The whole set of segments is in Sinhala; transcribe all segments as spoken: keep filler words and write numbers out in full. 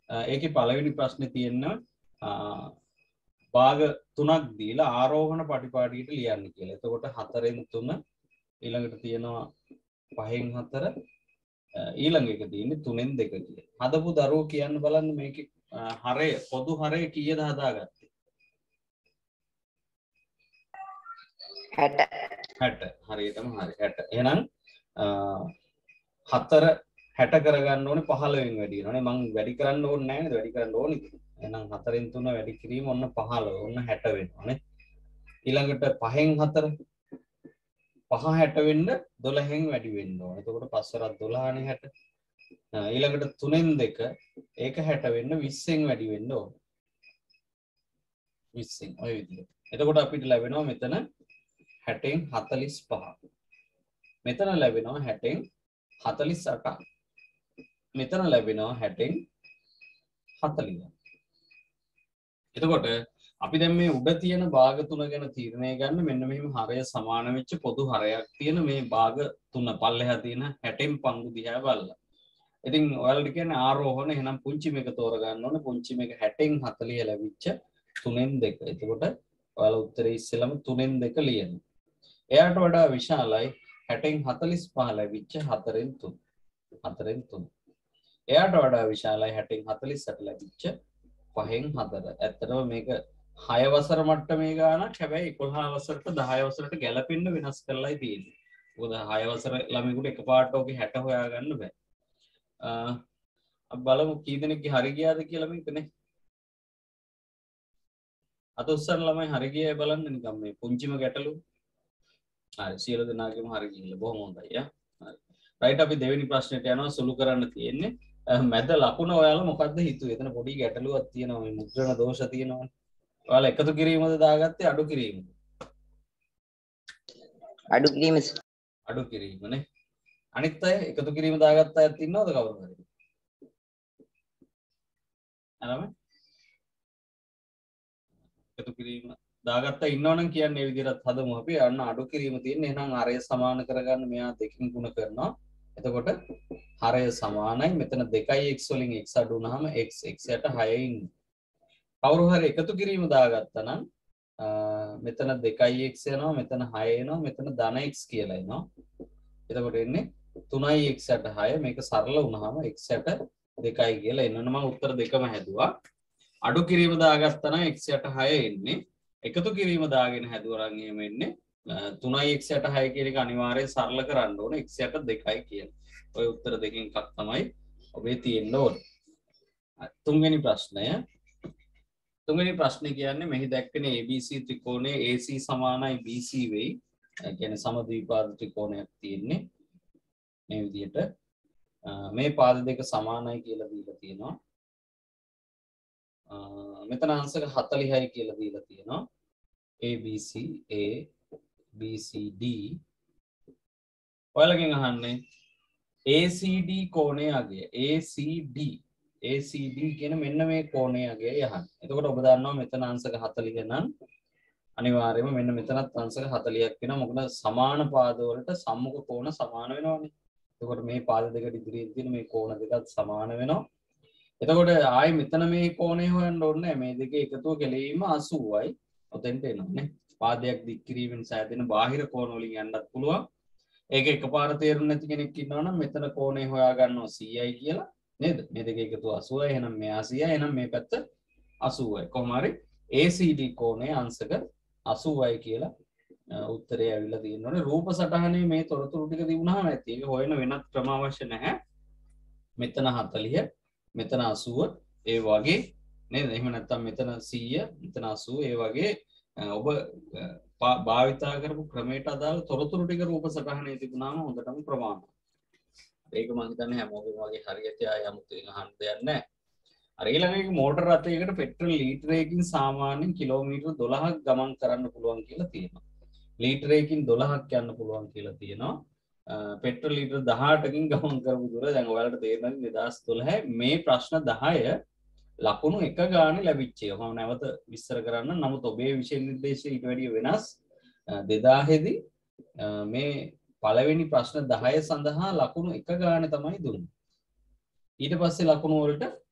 ඒකේ පළවෙනි ප්‍රශ්නේ තියෙනවා භාග තුනක් දීලා ආරෝහණ පටිපාටියට ලියන්න කියලා. එතකොට හතරෙන් තුන ඊළඟට තියෙනවා පහෙන් හතර ඊළඟ එක තියෙන්නේ තුනෙන් දෙක කියලා. හදපු දරුවෝ කියන්න බලන්න මේකේ හරය පොදු හරය කීයද හදාගත්තේ? හැට. හැට. හරියටම හරි. හැට. එහෙනම් හතර හැට කරගන්න ඕනේ පහළවෙන් වැඩි වෙනවනේ. මං වැඩි කරන්න ඕනේ නැහැ නේද? වැඩි කරන්න ඕනේ. එහෙනම් හතරෙන් තුන වැඩි කිරීම ඔන්න පහළව. ඔන්න හැට වෙනවනේ. ඊළඟට පහෙන් හතර පහ හැට වෙන්න දොළහෙන් වැඩි වෙන්න ඕනේ. එතකොට පහ වරක් දොළහනේ හැට. ඊළඟට තුනෙන් දෙක ඒක හැට වෙන්න විස්සෙන් වැඩි වෙන්න ඕනේ. විස්සෙන් ඔය විදිහට. එතකොට අපිට ලැබෙනවා මෙතන හැටෙන් හතළිස් පහ. මෙතන ලැබෙනවා හැටෙන් හතළිස් අටක්. මෙතන ලැබෙනවා හැටෙන් හතළිස්. එතකොට අපි දැන් මේ උඩ තියෙන භාග තුන ගැන තීරණය ගන්න මෙන්න මෙහෙම හරය සමාන වෙච්ච පොදු හරයක් තියෙන මේ භාග තුන පල්ලෙහා තියෙන හැටෙන් පංගු දිහා බලලා. ඉතින් ඔයාලට කියන්නේ ආරෝහණ එහෙනම් පුංචි මේක තෝරගන්න ඕනේ. පුංචි මේක හැටෙන් හතළිස් ලැබිච්ච තුනෙන් දෙක. එතකොට ඔයාලා උත්තරේ ඉස්සෙල්ලම තුනෙන් දෙක ලියන්න. එයාට වඩා විශාලයි හැටෙන් හතළිස් පහ ලැබිච්ච හතරෙන් තුන. හතරෙන් තුන. එයාට වඩා විශාලයි හැටෙන් හතළිස් අට ලැබිච්ච පහෙන් හතර. ඇත්තටම මේක හය වසර මට්ටමේ ගානක්. හැබැයි එකොළහ වසරට දහය වසරට ගැලපෙන්න වෙනස් කරලායි තියෙන්නේ. මොකද හය වසර ළමයෙකුට එකපාරට ඔගේ හැට හොයාගන්න බෑ. අපි බලමු කී දෙනෙක්ගේ හරි ගියාද කියලා මේකනේ. අත උස්සන ළමයි හරි ගියයි බලන්න නිකන් මේ පුංචිම ගැටලු. හරි සියලු දෙනාගේම හරි ගිහිල්ලා බොහොම හොඳයි යා. හරි. රයිට් අපි දෙවෙනි ප්‍රශ්නෙට යනවා. සුළු කරන්න තියෙන්නේ. මැද ලකුණ ඔයාලා මොකද්ද හිතුවේ? එතන පොඩි ගැටලුවක් තියෙනවා. මේ මුද්‍රණ දෝෂ තියෙනවනේ. ඔයාලා එකතු කිරීමද දාගත්තේ අඩු කිරීමද? අඩු කිරීම. අඩු කිරීමනේ. අනිත් අය එකතු කිරීම දාගත්ත අයත් ඉන්නවද කවුරු හරි? අරම එකතු කිරීම දාගත්ත ඉන්නවනම් කියන්නේ මේ විදිහට හදමු අපි. අන්න අඩු කිරීම තියෙන්නේ. එහෙනම් හරය සමාන කරගන්න මෙයා දෙකකින් ගුණ කරනවා. එතකොට හරය සමානයි. මෙතන දෙකයි x වලින් x අඩු වුනහම x x යට හයයි ඉන්නේ. කවුරු හරි එකතු කිරීම දාගත්තා නම් මෙතන දෙකයි x යනවා, මෙතන හය එනවා, මෙතන ධන x කියලා එනවා. එතකොට එන්නේ තුනයි x යට හය. මේක සරල වුනහම x යට දෙකයි කියලා එන්න. මම උත්තර දෙකම හැදුවා. අඩු කිරීම දාගත්තා නම් x යට හය එන්නේ. එකතු කිරීම දාගෙන හැදුවා නම් එහෙම එන්නේ තුනයි x යට හය කියන එක අනිවාර්යෙන් සරල කරන්න ඕනේ x යට දෙකයි කියලා. ඔය උත්තර දෙකෙන් එකක් තමයි ඔබේ තියෙන්න ඕනේ. තුන්වෙනි ප්‍රශ්නය. තුන්වෙනි ප්‍රශ්නේ කියන්නේ මෙහි දැක්කනේ A B C ත්‍රිකෝණයේ A C සමානයි B C වෙයි. ඒ කියන්නේ සමද්විපාද ත්‍රිකෝණයක් තියෙන්නේ. මේ විදිහට මේ පාද දෙක සමානයි කියලා දීලා තියෙනවා. මෙතන අංශක හතළිහයි කියලා දීලා තියෙනවා. A B C A B C D ඔයාලගෙන් අහන්නේ A C D කෝණයේ අගය A C D A C D කියන මෙන්න මේ කෝණයේ අගය යහන්න. එතකොට ඔබ දන්නවා මෙතන අංශක හතළිහ නම් අනිවාර්යයෙන්ම මෙන්න මෙතනත් අංශක හතළිහක් වෙනවා. මොකද සමාන පාද වලට සම්මුඛ කෝණ සමාන වෙනවනේ. එතකොට මේ පාද දෙකට ඉදිරියෙන් තියෙන මේ කෝණ දෙකත් සමාන වෙනවා. එතකොට ආයි මෙතන මේ කෝණය හොයන්න ඕනේ නැහැ. මේ දෙකේ එකතුව කෙලෙවීම අසූවයි. ඔතෙන්ට එනවානේ. පාදයක් දික් කිරීමෙන් සෑදෙන බාහිර කෝණ වලින් යන්නත් පුළුවන්. ඒක එකපාර තේරුම් නැති කෙනෙක් ඉන්නවා නම් මෙතන කෝණය හොයා ගන්නවා සීයයි කියලා නේද? මේ දෙක එකතුව අසූවයි. එහෙනම් මෙයා සීයයි. එහෙනම් මේ පැත්ත අසූවයි. කොහොම හරි A C D කෝණයේ අංශක අසූවයි කියලා උත්තරය ඇවිල්ලා තියෙනවනේ. රූප සටහනේ මේ තොරතුරු ටික තිබුණාම ඇති. ඒක හොයන වෙනත් ක්‍රම අවශ්‍ය නැහැ. මෙතන හතළිහ මෙතන අසූව ඒ වගේ නේද? එහෙම නැත්නම් මෙතන සීය මෙතන අසූව ඒ වගේ ඔබ භාවිතා කරපු ක්‍රමයට අදාළ තොරතුරු ටික රූප සටහනේ තිබුණාම හොඳටම ප්‍රමාණවත්. ඒක මම හිතන්නේ හැමෝගෙම වගේ හරියට ආය අමුතුවෙන් අහන්න දෙයක් නැහැ. අර ඊළඟ මෝටර රථයකට පෙට්‍රල් ලීටරයකින් සාමාන්‍යයෙන් කිලෝමීටර් දොළහක් ගමන් කරන්න පුළුවන් කියලා තියෙනවා. ලීටරයකින් දොළහක් යන්න පුළුවන් කියලා තියෙනවා. පෙට්‍රල් ලීටර් දහඅටකින් ගමන් කරපු දුර දැන් ඔයාලට තේරෙනවා දෙදාස් දොළහ මේ ප්‍රශ්න දහය ලකුණු එක ගානේ ලැබිච්ච ඒවා. මම නැවත විස්තර කරන්න. නමුත් ඔබේ විෂය නිර්දේශය ඊට වැඩිය වෙනස්. දෙදාහ දී මේ පළවෙනි ප්‍රශ්න දහය සඳහා ලකුණු එක ගානේ තමයි දුන්නේ. ඊට පස්සේ ලකුණු වලට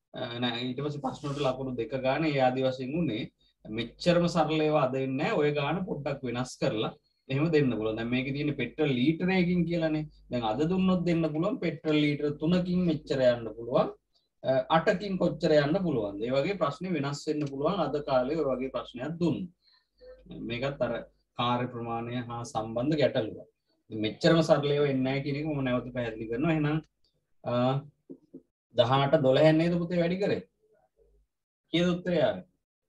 නෑ ඊට පස්සේ ප්‍රශ්න වලට ලකුණු දෙක ගන්න ඒ ආදි වශයෙන් උනේ මෙච්චරම සරල ඒවා අද ඉන්නේ නැහැ. ඔය ගාන පොඩ්ඩක් වෙනස් කරලා එහෙම දෙන්න පුළුවන්. දැන් මේකේ තියෙන පෙට්‍රල් ලීටරයකින් කියලානේ. දැන් අද දුන්නොත් දෙන්න පුළුවන් පෙට්‍රල් ලීටර තුනකින් මෙච්චර යන්න පුළුවන්. අටකින් කොච්චර යන්න පුළුවන්ද? ඒ වගේ ප්‍රශ්නේ වෙනස් වෙන්න පුළුවන්. අද කාලේ ඔය වගේ ප්‍රශ්නයක් දුන්නු. මේකත් අර කාර්ය ප්‍රමාණය හා සම්බන්ධ ගැටලුවක්. මෙච්චරම සරල ඒවා එන්නේ නැහැ කියන එක මම නැවත පැහැදිලි කරනවා. එහෙනම් දහඅට දොළහ නේද පුතේ වැඩි කරේ? කීයද උත්තරය ආවේ?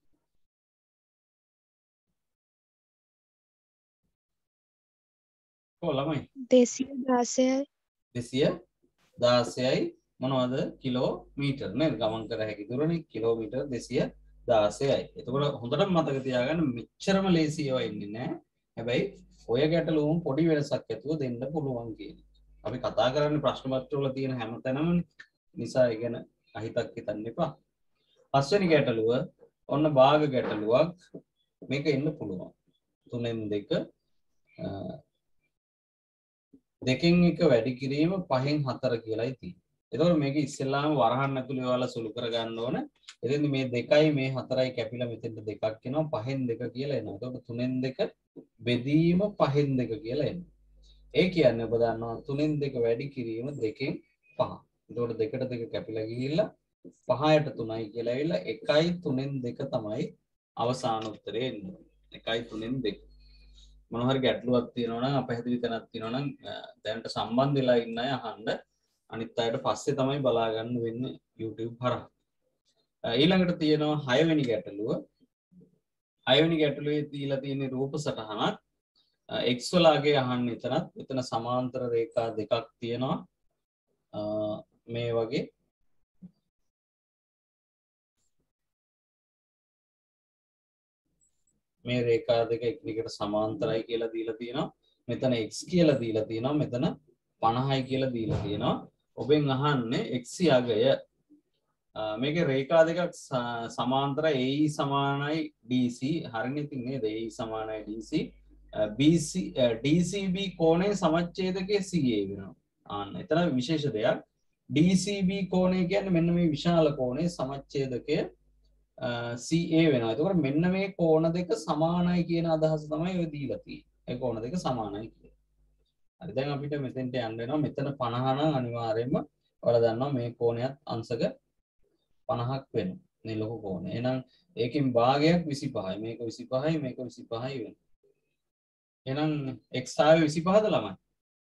කො ළමයි දෙසිය දාසයයි දෙසිය දාසයයි මොනවද කිලෝමීටර් නේද? ගමන් කර හැකි දුරනේ කිලෝමීටර් දෙසිය දාසයයි. එතකොට හොඳට මතක තියාගන්න මෙච්චරම ලේසි ඒවා ඉන්නේ නැහැ. හැබැයි ඔය ගැටලුවම පොඩි වෙනසක් ඇතුව දෙන්න පුළුවන් කියන්නේ. අපි කතා කරන්නේ ප්‍රශ්න පත්‍ර වල තියෙන හැමතැනම නිසා ඒ ගැන අහිතක් හිතන්න එපා. පස්වෙනි ගැටලුව ඔන්න භාග ගැටලුවක්. මේක එන්න පුළුවන්. තුනෙන් දෙක දෙකෙන් එක වැඩි කිරීම පහෙන් හතර කියලායි තියෙන්නේ. එතකොට මේක ඉස්සෙල්ලාම වරහන් ඇතුලේ ඔයාලා සුළු කර ගන්න ඕන. එතෙන්දි මේ දෙකයි මේ හතරයි කැපිලා මෙතෙන්ට දෙකක් එනවා පහෙන් දෙක කියලා එනවා. එතකොට තුනෙන් දෙක බෙදීම පහෙන් දෙක කියලා එනවා. ඒ කියන්නේ ඔබ දන්නවා තුනෙන් දෙක වැඩි කිරීම දෙකෙන් පහ. එතකොට දෙකට දෙක කැපිලා ගිහිල්ලා පහයට තුනයි කියලා ඇවිල්ලා එකයි තුනෙන් දෙක තමයි අවසාන උත්තරේ එන්නේ. එකයි තුනෙන් දෙක. මොන හරි ගැටලුවක් තියෙනවා නම් අපහැදිලි තැනක් තියෙනවා නම් දැනට සම්බන්ධ වෙලා ඉන්න අය අහන්න. අනිත් අයට පස්සේ තමයි බලා ගන්න වෙන්නේ YouTube හරහා. ඊළඟට තියෙනවා හය වෙනි ගැටලුව. හය වෙනි ගැටලුවේ දීලා තියෙන රූප සටහනක් x වලගේ අහන්න එතනත් එතන සමාන්තර රේඛා දෙකක් තියෙනවා. මේ වගේ මේ රේඛා දෙක එකිනෙකට සමාන්තරයි කියලා දීලා තියෙනවා. මෙතන x කියලා දීලා තියෙනවා. මෙතන පනහයි කියලා දීලා තියෙනවා. ඔබෙන් අහන්නේ x යගය මේකේ රේඛා දෙකක් සමාන්තරයි A E සමානයි D C හරිනේ ඉතින් නේද? A E සමානයි D C B C D C B කෝණයේ සමච්ඡේදකයේ C A වෙනවා. ආන්න එතන විශේෂ දෙයක් D C B කෝණය කියන්නේ මෙන්න මේ විශාල කෝණයේ සමච්ඡේදකය C A වෙනවා. එතකොට මෙන්න මේ කෝණ දෙක සමානයි කියන අදහස තමයි ඔය දීලා තියෙන්නේ. ඒ කෝණ දෙක සමානයි කියලා. හරි දැන් අපිට මෙතෙන්ට යන්න වෙනවා. මෙතන පනහ නම් අනිවාර්යයෙන්ම ඔයාලා දන්නවා මේ කෝණයත් අංශක පනහක් වෙනවා. මේ ලොකු කෝණය. එහෙනම් ඒකෙන් භාගයක් විසිපහයි. මේක විසිපහයි මේක විසිපහයි වෙනවා. එහෙනම් x ආවේ විසිපහද ළමයි?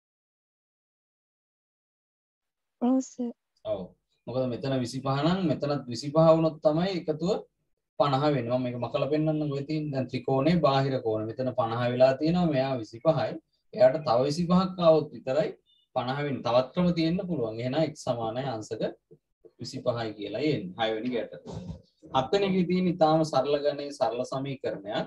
ඔව් සර්. ඔව්. මොකද මෙතන විසිපහ නම් මෙතනත් විසිපහ වුණොත් තමයි එකතුව පනහ වෙනවා. මේක මකලා පෙන්නන්න ඔය තියෙන දැන් ත්‍රිකෝණේ බාහිර කෝණ. මෙතන පනහ වෙලා තියෙනවා. මෙයා විසිපහයි. එයාට තව විසිපහක් ආවොත් විතරයි පනහ වෙන්නේ. තවත් ක්‍රම තියෙන්න පුළුවන්. එහෙනම් x සමානයි අංශක විසිපහයි කියලා එන්නේ. හය වෙනි ගැටලුව. හත් වෙනි එකේ තියෙන ඊටාම සරල ගණයේ සරල සමීකරණයක්.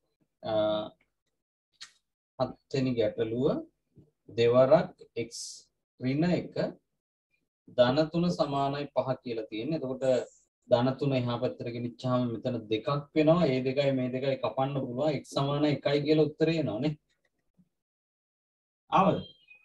හත් වෙනි ගැටලුව දෙවරක් x ඍණ එක ධන තුන සමානයි පහ කියලා තියෙන්නේ. එතකොට ධන තුන එහා පැත්තට ගෙනිච්චාම මෙතන දෙකක් වෙනවා. ඒ දෙකයි මේ දෙකයි කපන්න පුළුවන්. x සමානයි එකයි කියලා උත්තරේ එනවා නේ. ආවද?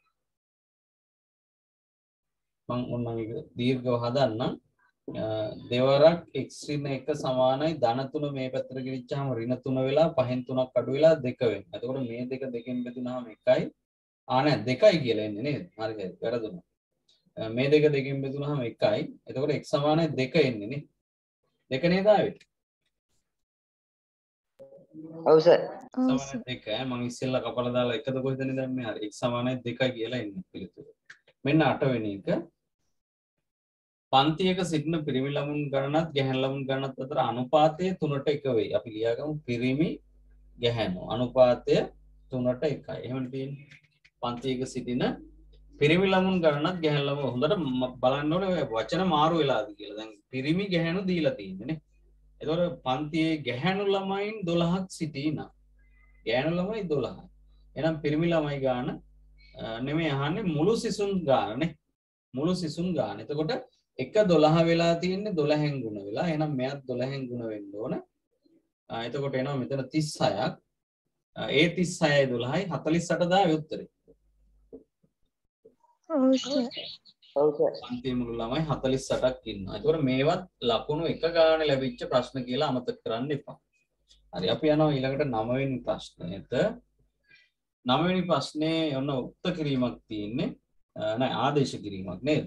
මම ඔන්නම් ඒක දීර්ඝව හදන්නම්. දෙවරක් x ඍණ එක සමානයි ධන තුන මේ පැත්තට ගෙනිච්චාම ඍණ තුන වෙලා පහෙන් තුනක් අඩු වෙලා දෙක වෙනවා. එතකොට මේ දෙක දෙකෙන් බෙදුනහම එකයි. ආ නෑ දෙකයි කියලා එන්නේ නේද? හරි හරි වැරදුනා. මේ දෙක දෙකෙන් බෙදුනහම එකයි. එතකොට x සමානයි දෙක එන්නේ නේ. දෙක නේද ආවේ? ඔව් සර්. සමානයි දෙක. මම ඉස්සෙල්ලා කපලා දාලා එකද කොහෙද නේ දැම්මේ? හරි. x සමානයි දෙකයි කියලා එන්නේ පිළිතුර. මෙන්න අට වෙනි එක. පන්තියක සිටින පිරිමි ළමුන් ගණනත් ගැහැණු ළමුන් ගණනත් අතර අනුපාතය තුනට එක වෙයි. අපි ලියාගමු පිරිමි ගැහැණු අනුපාතය තුනට එකයි. එහෙම තියෙන්නේ. පන්තියක සිටින පිරිමි ළමුන් ගණනත් ගැහැණු ළමුන් හොඳට බලන්න ඕනේ ඔය වචන මාරු වෙලාද කියලා. දැන් පිරිමි ගැහැණු දීලා තියෙන්නේ නේ. එතකොට පන්තියේ ගැහැණු ළමයින් දොළහක් සිටිනා. ගැහැණු ළමයි දොළහයි. එහෙනම් පිරිමි ළමයි ගාන නෙමෙයි අහන්නේ මුළු සිසුන් ගාන නේ. මුළු සිසුන් ගාන. එතකොට එක දොළහ වෙලා තියෙන්නේ දොළහෙන් ගුණ වෙලා. එහෙනම් මෙයත් දොළහෙන් ගුණ වෙන්න ඕන. එතකොට එනවා මෙතන තිස් හයක්. ඒ තිස් හයයි දොළහයි හතළිස් අට දාවේ උත්තරේ. ඔව් සර්. ඔව් සර්. පන්තියේ මුළු ළමයි හතළිස් අටක් ඉන්නවා. ඒතකොට මේවත් ලකුණු එක ගානේ ලැබිච්ච ප්‍රශ්න කියලා අමතක කරන්න එපා. හරි අපි යනවා ඊළඟට නව වෙනි ප්‍රශ්නෙට. නව වෙනි ප්‍රශ්නේ ඔන්න උක්ත කිරීමක් තියෙන්නේ. නෑ ආදේශ කිරීමක් නේද?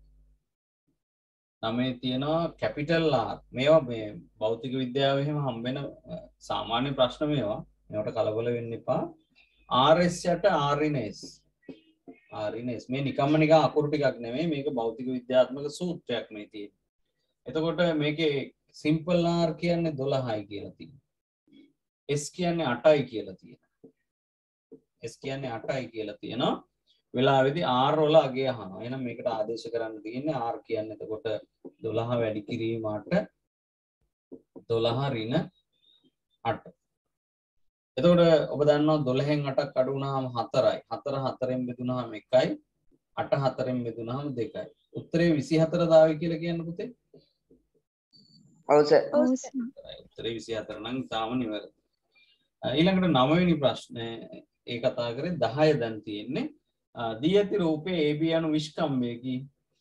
නමේ තියෙනවා කැපිටල් R. මේවා මේ භෞතික විද්‍යාවේ එහෙම හම්බ වෙන සාමාන්‍ය ප්‍රශ්න මේවා. මේවට කලබල වෙන්න එපා. R S යට R in S. R in S මේ නිකම්ම නිකන් අකුරු ටිකක් නෙමෙයි මේක භෞතික විද්‍යාත්මක සූත්‍රයක් මේ තියෙන්නේ. එතකොට මේකේ සිම්පල් R කියන්නේ දොළහයි කියලා තියෙනවා. S කියන්නේ අටයි කියලා තියෙනවා. S කියන්නේ අටයි කියලා තියෙනවා. වෙලාවේදී R වල අගය අහනවා. එහෙනම් මේකට ආදේශ කරන්න තියෙන්නේ R කියන්නේ එතකොට දොළහ වැඩි කිරීමට දොළහ ඍණ අට. එතකොට ඔබ දන්නවා දොළහෙන් අටක් අඩු වුණාම හතරයි. හතර හතරෙන් බෙදුනහම එකයි. අට හතරෙන් බෙදුනහම දෙකයි. උත්තරේ විසිහතර දාවි කියලා කියන්න පුතේ. ඔව් සර්. ඔව් සර්. උත්තරේ විසිහතර නම් තාම නිවැරදි. ඊළඟට නව වෙනි ප්‍රශ්නේ ඒ කතා කරේ දහය දැන් තියෙන්නේ. දී ඇති රූපේ A B යනු විස්කම්බයකි.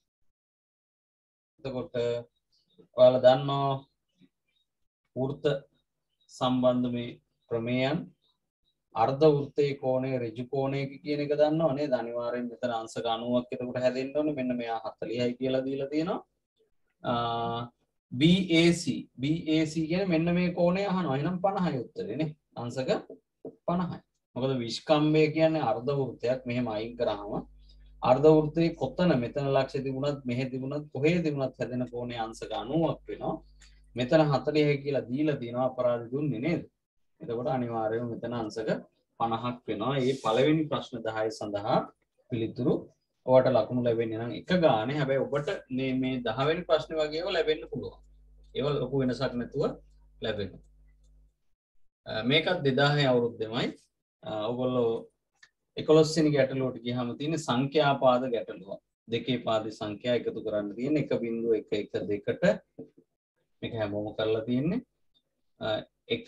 එතකොට ඔයාලා දන්නවා වෘත්ත සම්බන්ධ මේ ප්‍රමේයන් අර්ධ වෘත්තයේ කෝණය ඍජු කෝණයක කියන එක දන්නව නේද? අනිවාර්යෙන් මෙතන අංශක අනූවක් එතකොට හැදෙන්න ඕනේ. මෙන්න මෙයා හතළිහයි කියලා දීලා තියෙනවා. B A C B A C කියන්නේ මෙන්න මේ කෝණය අහනවා. එහෙනම් පනහයි උත්තරේ නේ. අංශක පනහයි. මොකද විස්කම්බය කියන්නේ අර්ධ වෘත්තයක්. මෙහෙම අයින් කරාම අර්ධ වෘත්තයේ කොතන මෙතන ලක්ෂ්‍ය තිබුණත් මෙහෙ තිබුණත් කොහේ තිබුණත් හැදෙන කෝණය අංශක අනූවක් වෙනවා. මෙතන හතළිහයි කියලා දීලා තියෙනවා අපරාධ දුන්නේ නේද? එතකොට අනිවාර්යයෙන්ම මෙතන අංශක පනහක් වෙනවා. මේ පළවෙනි ප්‍රශ්න දහය සඳහා පිළිතුරු ඔයාලට ලකුණු ලැබෙන්නේ නම් එක ගානේ. හැබැයි ඔබට මේ මේ දහ වෙනි ප්‍රශ්නේ වගේ ඒවා ලැබෙන්න පුළුවන්. ඒවා ලොකු වෙනසක් නැතුව ලැබෙනවා. මේකත් දෙදාහේ අවුරුද්දෙමයි. ඔයගොල්ලෝ එකොළොස් වෙනි ගැටලුවට ගියාම තියෙන සංඛ්‍යාපාද ගැටලුව. දෙකේ පාදේ සංඛ්‍යා එකතු කරන්න තියෙන එක බිංදුව එක එක දෙකට මේක හැමෝම කරලා තියෙන්නේ. එක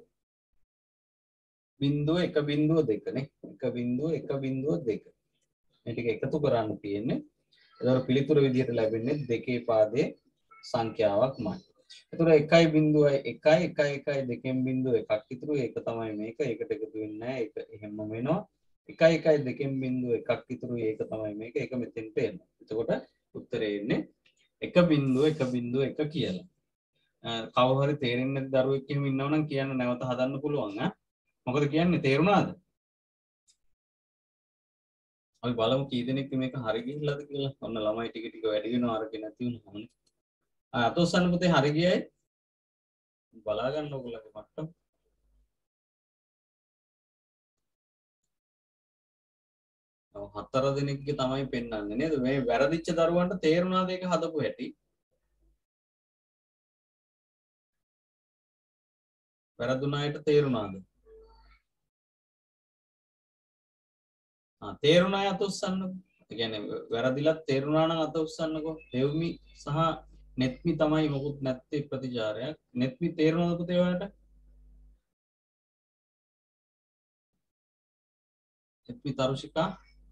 බිංදුව එක බිංදුව දෙක නේ. එක බිංදුව එක බිංදුව දෙක. මේ ටික එකතු කරන්න තියෙන්නේ. ඒතකොට පිළිතුර විදිහට ලැබෙන්නේ දෙකේ පාදේ සංඛ්‍යාවක්මයි. එතකොට එකයි බිංදුවයි එකයි එකයි එකයි දෙකෙන් බිංදුව එකක් ඉතුරු. ඒක තමයි මේක. ඒකට එකතු වෙන්නේ නැහැ. ඒක එහෙමම වෙනවා. එකයි එකයි දෙකෙන් බිංදුව එකක් ඉතුරු. ඒක තමයි මේක. ඒක මෙතෙන්ට එනවා. එතකොට උත්තරේ එන්නේ එක බිංදුව එක බිංදුව එක කියලා. කවුරු හරි තේරෙන්නේ නැති දරුවෙක් එහෙම ඉන්නවනම් කියන්න නැවත හදන්න පුළුවන් ඈ. මොකද කියන්නේ තේරුණාද? අපි බලමු කී දෙනෙක් මේක හරි ගිහිල්ලාද කියලා. ඔන්න ළමයි ටික ටික වැඩි වෙනවා අරගෙන නැති වුණාම. ආ අතොස්සන්න පුතේ හරි ගියයි. බලා ගන්න ඕගොල්ලන්ගේ මට්ටම. ඔව් හතර දෙනෙක්ගේ තමයි පෙන්වන්නේ නේද? මේ වැරදිච්ච දරුවන්ට තේරුණාද ඒක හදපු හැටි? වැරදුන අයට තේරුණාද? තේරුණා අය අත උස්සන්නකෝ. ඒ කියන්නේ වැරදිලත් තේරුණා නම් අත උස්සන්නකෝ. දෙව්මි සහ නෙත්මි තමයි මොකුත් නැත්තේ ප්‍රතිචාරයක්. නෙත්මි තේරුණාද පුතේ ඔයාලට? නෙත්මි තරුෂිකා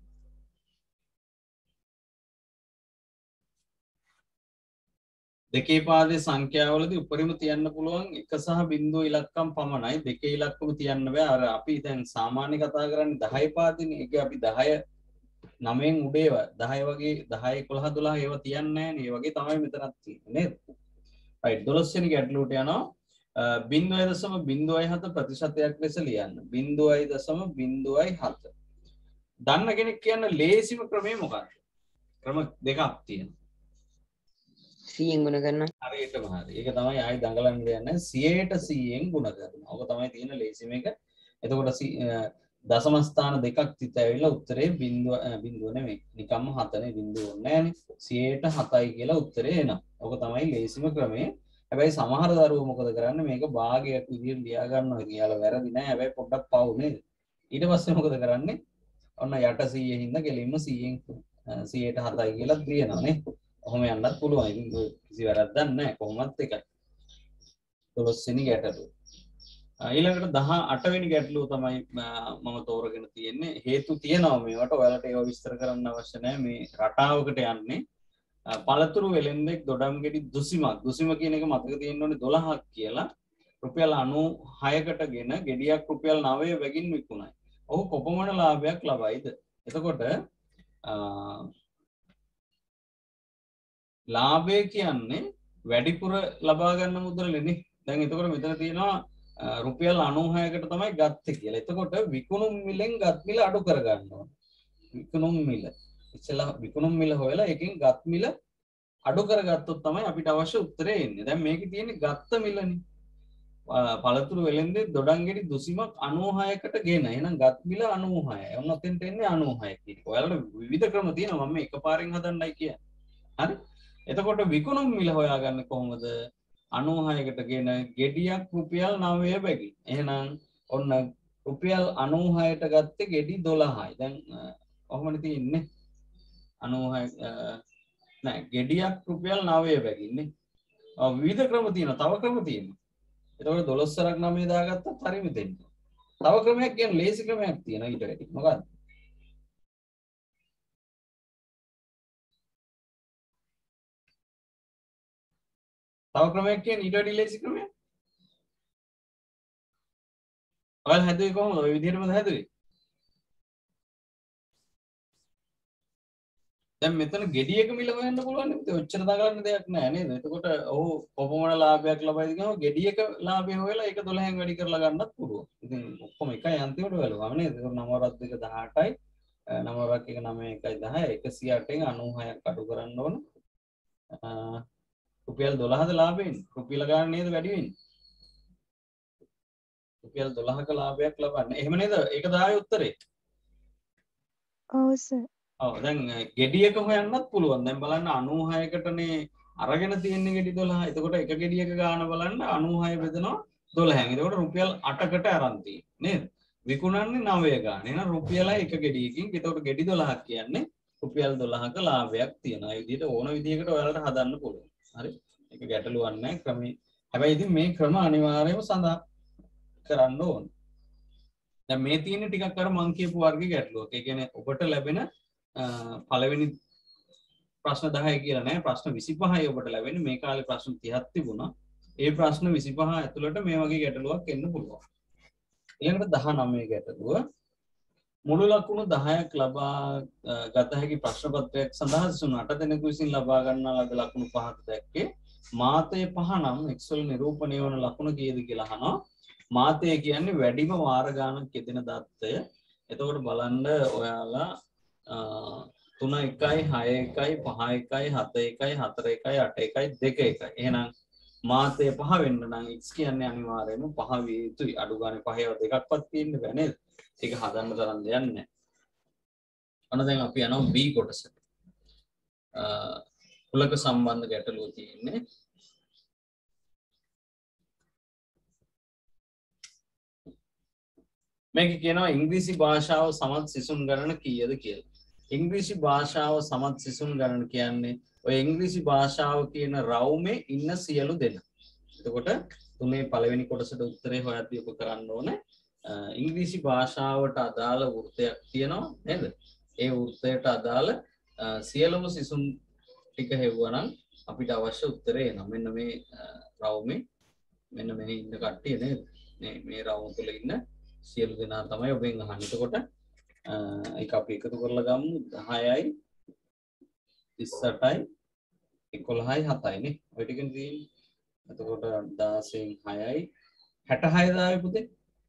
දෙකේ පාදේ සංඛ්‍යාවලදී උපරිම තියන්න පුළුවන් එක සහ බිංදුව ඉලක්කම් පමණයි. දෙකේ ඉලක්කම තියන්න බෑ. අර අපි දැන් සාමාන්‍ය කතා කරන්නේ දහය පාදේනේ. ඒක අපි දහය නවයෙන් උඩේව දහය වගේ දහය එකොළහ දොළහ ඒවා තියන්නේ නැහැ නේ. ඒ වගේ තමයි මෙතනත් තියෙන්නේ නේද? රයිට් දොළොස් වෙනි ගැටලුවට යනවා. බිංදුවයි දශම බිංදුවයි හත ප්‍රතිශතයක් ලෙස ලියන්න. බිංදුවයි දශම බිංදුවයි හත. දන්න කෙනෙක් කියන්න ලේසිම ක්‍රමය මොකක්ද? ක්‍රම දෙකක් තියෙනවා. සීයෙන් ගුණ කරනවා. හරියටම හරි. ඒක තමයි ආයි දඟලන්න දෙයක් නැහැ. සියයට සීයෙන් ගුණ කරනවා. ඕක තමයි තියෙන ලේසිම එක. එතකොට දශම ස්ථාන දෙකක් තිත ඇවිල්ලා උත්තරේ බිංදුව බිංදුව නෙමෙයි. නිකම්ම හතනේ බිංදුව ඕනේ නැහනේ. සියයට හතයි කියලා උත්තරේ එනවා. ඕක තමයි ලේසිම ක්‍රමය. හැබැයි සමහර දරුවෝ මොකද කරන්නේ මේක භාගයක් විදිහට ලියා ගන්නවා. කියලා වැරදි නෑ. හැබැයි පොඩ්ඩක් පව් නේද? ඊට පස්සේ මොකද කරන්නේ? ඔන්න යට සීයෙන් හින්දා ගෙලින්ම සීයෙන් සියයට හතයි කියලා දිනනවා නේ. ඔහොම යන්නත් පුළුවන්. ඉතින් කිසි වැරද්දක් නැහැ. කොහොමත් එකයි. දොළොස් වෙනි ගැටලුව. ඊළඟට දහ අට වෙනි ගැටලුව තමයි මම තෝරගෙන තියෙන්නේ. හේතු තියෙනවා මේවට. ඔයාලට ඒව විස්තර කරන්න අවශ්‍ය නැහැ. මේ රටාවකට යන්නේ. පළතුරු වෙලෙන්දෙක් දොඩම් ගෙඩි දුසිමක්. දුසිම කියන එක මතක තියෙන්න ඕනේ දොළහක් කියලා. රුපියල් අනූහයකට ගෙන ගෙඩියක් රුපියල් නවය බැගින් විකුණයි. ඔහු කොපමණ ලාභයක් ලබයිද? එතකොට ලාභය කියන්නේ වැඩිපුර ලබා ගන්න මුදලනේ. දැන් එතකොට මෙතන තියෙනවා රුපියල් අනූහයකට තමයි ගත්තේ කියලා. එතකොට විකුණුම් මිලෙන් ගත් මිල අඩු කර ගන්න ඕනේ. විකුණුම් මිල. ඉතලා විකුණුම් මිල හොයලා එකෙන් ගත් මිල අඩු කරගත්තොත් තමයි අපිට අවශ්‍ය උත්තරේ එන්නේ. දැන් මේකේ තියෙන්නේ ගත්ත මිලනේ. පළතුරු වෙලෙන්දේ දොඩම් ගෙඩි දුසිමක් අනූහයකට ගෙන. එහෙනම් ගත් මිල අනූහයයි. ඔන්න ඔතෙන්ට එන්නේ අනූහය කියන එක. ඔයාලට විවිධ ක්‍රම තියෙනවා. මම එකපාරෙන් හදන්නයි කියන්නේ. හරි? එතකොට විකුණුම් මිල හොයාගන්නේ කොහොමද? අනූහයකට ගෙන ගෙඩියක් රුපියල් නවය බැගින්. එහෙනම් ඔන්න රුපියල් අනූහයට ගත්තේ ගෙඩි දොළහයි. දැන් කොහොමද තියෙන්නේ? අනූහය නෑ ගෙඩියක් රුපියල් නවය බැගින්නේ. ඔව් විවිධ ක්‍රම තියෙනවා. තව ක්‍රම තියෙනවා. එතකොට දොළොස් වරක් නවය දාගත්තත් හරියම දෙන්නේ. තව ක්‍රමයක් කියන්නේ ලේසි ක්‍රමයක් තියෙනවා ඊට වැඩි. මොකක්ද? තව ක්‍රමයක් කියන්නේ ඊට වැඩි ලේසි ක්‍රමයක්. ඔයාලා හැදුවේ කොහොමද? ඔය විදිහටමද හැදුවේ? දැන් මෙතන ගෙඩියක මිල හොයන්න පුළුවන් නේ. ඔච්චර දඟලන්න දෙයක් නෑ නේද? එතකොට ඔහු කොපමණ ලාභයක් ලබයිද කියනවා ගෙඩියක ලාභය හොයලා ඒක දොළහෙන් වැඩි කරලා ගන්නත් පුළුවන්. ඉතින් ඔක්කොම එකයි අන්තිමට බලුවාම නේද? ඒක නව වරක් දෙක දහඅටයි නව වරක් එක නවය එකයි දහය එකසිය අටෙන් අනූහයක් අඩු කරන්න ඕන. රුපියල් දොළහද ලාභයෙන් රුපියල ගන්න නේද වැඩි වෙන්නේ. රුපියල් දොළහක ලාභයක් ලබන්න. එහෙම නේද? ඒක දායි උත්තරේ. ඔව් සර්. ඔව් දැන් ගෙඩියක හොයන්නත් පුළුවන්. දැන් බලන්න අනූහයකටනේ අරගෙන තියෙන්නේ ගෙඩි දොළහ. එතකොට එක ගෙඩියක ගාන බලන්න අනූහය බෙදෙනවා දොළහෙන්. එතකොට රුපියල් අටකට අරන් තියෙන්නේ නේද? විකුණන්නේ නවය ගාන. එහෙනම් රුපියලයි එක ගෙඩියකින්. එතකොට ගෙඩි දොළහක් කියන්නේ රුපියල් දොළහක ලාභයක් තියෙනවා. ඒ විදිහට ඕන විදිහකට ඔයාලට හදන්න පුළුවන්. හරි? ඒක ගැටලුවක් නැහැ ක්‍රමී. හැබැයි ඉතින් මේ ක්‍රම අනිවාර්යයෙන්ම සඳහන් කරන්න ඕන. දැන් මේ තියෙන ටිකක් අර මං කියපු වර්ගයේ ගැටලුවක්. ඒ කියන්නේ ඔබට ලැබෙන පළවෙනි ප්‍රශ්න දහය කියලා නෑ ප්‍රශ්න විසිපහයි ඔබට ලැබෙන්නේ. මේ කාලේ ප්‍රශ්න තිහක් තිබුණා. ඒ ප්‍රශ්න විසිපහ ඇතුළට මේ වගේ ගැටලුවක් එන්න පුළුවන්. ඊළඟට දහනවය ගැටලුව මුළු ලකුණු දහයක් ලබා ගත හැකි ප්‍රශ්න පත්‍රයක් සඳහා සිසුන් අට දෙනෙකු විසින් ලබා ගන්නා ලද ලකුණු පහක දැක්කේ මාතය පහ නම් එක්ස් වල නිරූපණය වන ලකුණ කීයද කියලා අහනවා. මාතය කියන්නේ වැඩිම වාර ගානක් යෙදෙන දත්තය. එතකොට බලන්න ඔයාලා තුන එකයි හය එකයි පහ එකයි හත එකයි හතර එකයි අට එකයි දෙක එකයි. එහෙනම් මාතය පහ වෙන්න නම් x කියන්නේ අනිවාර්යයෙන්ම පහ විය යුතුයි. අඩු ගානේ පහේව දෙකක්වත් තියෙන්න බෑ නේද? ඒක හදන්න තරම් දෙයක් නැහැ. අන්න දැන් අපි යනවා b කොටසට. කුලක සම්බන්ධ ගැටලුව තියෙන්නේ. මේක කියනවා ඉංග්‍රීසි භාෂාව සමත් සිසුන් ගණන කීයද කියලා. ඉංග්‍රීසි භාෂාව සමත් සිසුන් ගණන කියන්නේ ඔය ඉංග්‍රීසි භාෂාව කියන රවුමේ ඉන්න සියලු දෙනා. එතකොට තුනේ පළවෙනි කොටසට උත්තරේ හොයද්දී ඔබ කරන්න ඕනේ ඉංග්‍රීසි භාෂාවට අදාළ වෘත්තයක් තියෙනවා නේද? ඒ වෘත්තයට අදාළ සියලුම සිසුන් ටික හෙව්වනම් අපිට අවශ්‍ය උත්තරේ එනවා. මෙන්න මේ රවුමේ මෙන්න මෙහි ඉන්න කට්ටිය නේද? මේ මේ රවුම තුල ඉන්න සියලු දෙනා තමයි ඔබෙන් අහන්නේ. එතකොට ඒක අපි එකතු කරලා ගමු දහයයි තිස් අටයි එකොළහයි හතයි නේ. ඔය ටිකෙන් තියෙන්නේ. එතකොට දහසෙන් හයයි හැටහය දාවේ පුතේ.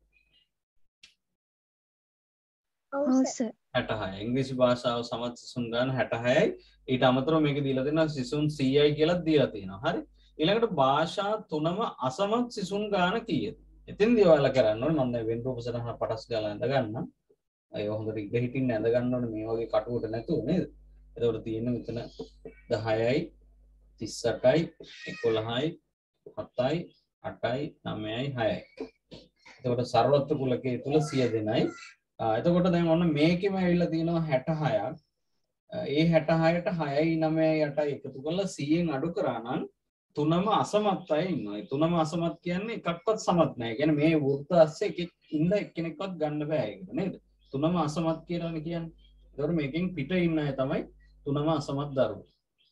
ඔව් සර්. හැටහය. ඉංග්‍රීසි භාෂාව සමත් සිසුන් ගන්න හැටහයයි. ඊට අමතරව මේක දීලා දෙනවා සිසුන් සීයයි කියලා දීලා තියෙනවා. හරි. ඊළඟට භාෂා තුනම අසමත් සිසුන් ගන්න කීයද? එතෙන්දී ඔයාලා කරන්න ඕනේ. මම දැන් වෙන රූප සටහන පටස් ගාලා ඇඳ ගන්නම්. අය හොඳට ඉඳ හිටින්න ඇඳ ගන්න ඕනේ මේ වගේ කටුවට නැතුව නේද? එතකොට තියෙන්නේ මෙතන දහයයි තිස් අටයි එකොළහයි හතයි අටයි නවයයි හයයි. එතකොට සර්වත්‍ර කුලකයේ තුල සිය දෙනයි. එතකොට දැන් ඔන්න මේකෙම ඇවිල්ලා තියෙනවා හැටහයක්. ඒ හැටහයට හයයි නවයයි අටයි එකතු කරලා සීයෙන් අඩු කරා නම් තුනම අසමත් අය ඉන්නවා. ඒ තුනම අසමත් කියන්නේ එකක්වත් සමත් නැහැ. කියන්නේ මේ වෘත්ත ඇස්සේ එකෙක් ඉන්න එක්කෙනෙක්වත් ගන්න බෑ ඒකට නේද? තුනම අසමත් කියලානේ කියන්නේ. ඒතකොට මේකෙන් පිට ඉන්න අය තමයි තුනම අසමත් දරුවෝ.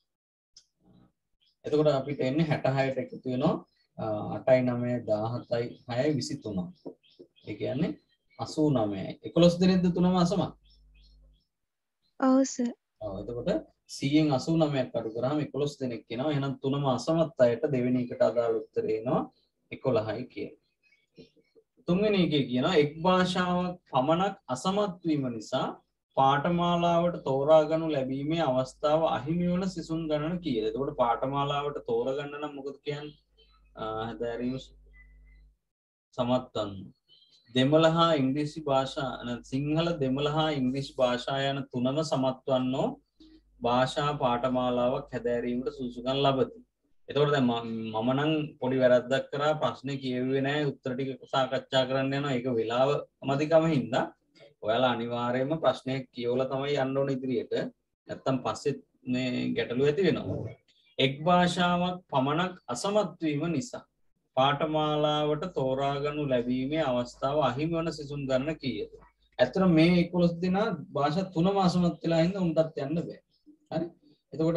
එතකොට අපිට එන්නේ හැටහයට එකතු වෙනවා අටයි නවයයි දාහතයි හයයි විසිතුනයි. ඒ කියන්නේ අසූ නවයයි. එකොළොස් දෙනෙක්ද තුනම අසමත්? ඔව් සර්. ඔව් එතකොට සීයෙන් අසූ නවයක් අඩු කරාම එකොළොස් දෙනෙක් එනවා. එහෙනම් තුනම අසමත් අයට දෙවෙනි එකට අදාළ උත්තරේ එනවා එකොළහයි කියලා. තුන්වෙනි එකේ කියනවා එක් භාෂාවක් පමණක් අසමත් වීම නිසා පාඨමාලාවට තෝරා ගනු ලැබීමේ අවස්ථාව අහිමි වන සිසුන් ගණන කීයද? එතකොට පාඨමාලාවට තෝරගන්න නම් මොකද කියන්නේ? හදාරීම සමත්වන්න. දෙමළ හා ඉංග්‍රීසි භාෂා සිංහල දෙමළ හා ඉංග්‍රීසි භාෂා යන තුනම සමත්වන්නෝ භාෂා පාඨමාලාවක් හැදෑරීමට සුදුසුකම් ලබති. එතකොට දැන් මම නම් පොඩි වැරද්දක් කරා ප්‍රශ්නේ කියෙව්වේ නැහැ උත්තර ටික සාකච්ඡා කරන්න යනවා. ඒක වෙලාව අමතිකම හින්දා ඔයාලා අනිවාර්යයෙන්ම ප්‍රශ්නයක් කියවලා තමයි යන්න ඕන ඉදිරියට. නැත්තම් පස්සේ මේ ගැටලුව ඇති වෙනවා. එක් භාෂාවක් පමණක් අසමත් වීම නිසා පාඨමාලාවට තෝරා ගනු ලැබීමේ අවස්ථාව අහිමි වන සිසුන් ගණන කීයද? ඇත්තට මේ එකොළොස් දෙනා භාෂා තුනම අසමත් වෙලා හින්දා උන්ටත් යන්න බෑ. හරි? එතකොට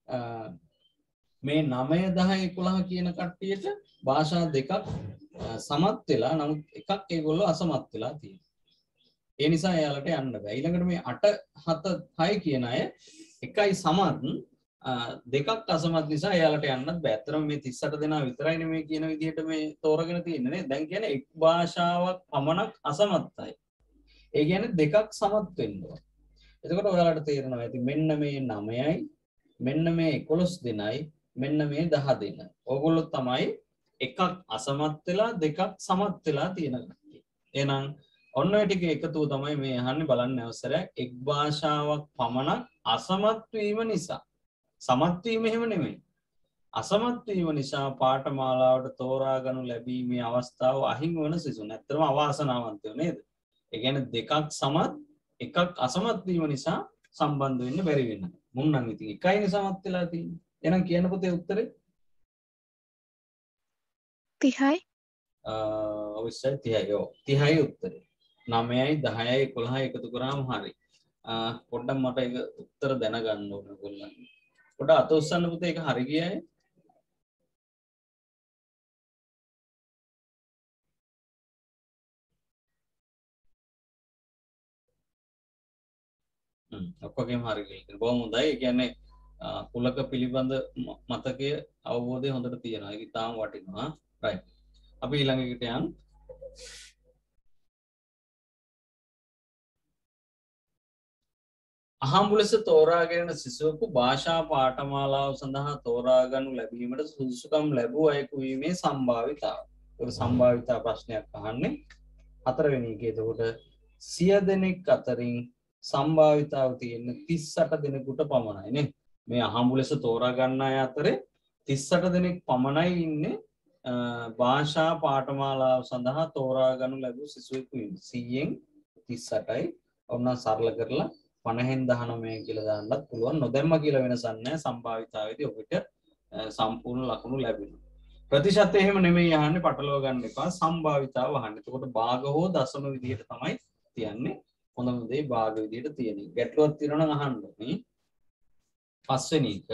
මේ නවය දහ එකොළහ කියන කට්ටියට භාෂා දෙකක් සමත් වෙලා නමුත් එකක් ඒගොල්ලෝ අසමත් වෙලා තියෙනවා. ඒ නිසා එයාලට යන්න බෑ. ඊළඟට මේ අට හත හය කියන අය එකයි සමත් දෙකක් අසමත් නිසා එයාලට යන්නත් බෑ. අතරම මේ තිස් අට දෙනා විතරයිනේ මේ කියන විදිහට මේ තෝරගෙන තියෙන්නේ නේ. දැන් කියන්නේ එක් භාෂාවක් පමණක් අසමත්යි. ඒ කියන්නේ දෙකක් සමත් වෙන්න ඕන. එතකොට ඔයාලට තේරෙනවා ඇති මෙන්න මේ නවයයි මෙන්න මේ එකොළොස් දෙනයි මෙන්න මේ දහ දෙනයි. ඕගොල්ලෝ තමයි එකක් අසමත් වෙලා දෙකක් සමත් වෙලා තියෙන කට්ටිය. එහෙනම් ඔන්න ඔය ටික එකතුව තමයි මේ අහන්නේ බලන්න අවසරයක්. එක් භාෂාවක් පමණක් අසමත් වීම නිසා සමත් වීම එහෙම නෙමෙයි. අසමත් වීම නිසා පාඨමාලාවට තෝරා ගනු ලැබීමේ අවස්ථාව අහිමි වන සිසුන්. ඇත්තටම අවාසනාවන්තයෝ නේද? ඒ කියන්නේ දෙකක් සමත් එකක් අසමත් වීම නිසා සම්බන්ධ වෙන්න බැරි වෙනවා. මුන් නම් ඉතින් එකයිනේ සමත් වෙලා තියෙන්නේ. එහෙනම් කියන්න පුතේ උත්තරේ තිහයි. අ ඔව්සයි තිහයි. ඔව් තිහයි උත්තරේ. නවයයි දහයයි එකොළහයි එකතු කරාම හරි. පොඩ්ඩක් මට ඒක උත්තර දැනගන්න ඕන ඔයගොල්ලන්. පොඩ්ඩක් අත උස්සන්න පුතේ ඒක හරි ගියයි. හ්ම් ඔක්කොගෙම හරි ගිහින්. බොහොම හොඳයි. ඒ කියන්නේ කුලක පිළිබඳ මතකයේ අවබෝධය හොඳට තියෙනවා. ඒක තාම වටිනවා. රයිට්. අපි ඊළඟ එකට යන්න. අහඹු ලෙස තෝරාගෙන සිසුවෙකු භාෂා පාඨමාලාව සඳහා තෝරා ගනු ලැබීමට සුදුසුකම් ලැබූ අයෙකු වීමේ සම්භාවිතාව. ඒක සම්භාවිතා ප්‍රශ්නයක් අහන්නේ. හතරවෙනි එකේ එතකොට සිය දෙනෙක් අතරින් සම්භාවිතාව තියෙන්නේ තිස් අට දෙනෙකුට පමණයි නේ. මේ අහඹු ලෙස තෝරා ගන්න අය අතරේ තිස් අට දෙනෙක් පමණයි ඉන්නේ භාෂා පාඨමාලාව සඳහා තෝරා ගනු ලැබූ සිසුවෙකු ඉන්නේ. සීයෙන් තිස් අටයි. ඔන්න සරල කරලා පනහෙන් දහනවය කියලා දාන්නත් පුළුවන්. නොදැම්ම කියලා වෙනසක් නැහැ. සම්භාවිතාවේදී ඔබට සම්පූර්ණ ලකුණු ලැබෙනවා. ප්‍රතිශතය එහෙම නෙමෙයි අහන්නේ, පටලව ගන්න එපා. සම්භාවිතාව අහන්නේ. එතකොට භාග හෝ දශම විදිහට තමයි තියන්නේ. හොඳම දේ භාග විදිහට තියෙන්නේ. ගැටලුවක් තියෙනවා නම් අහන්න ඕනේ. පස්වෙනි එක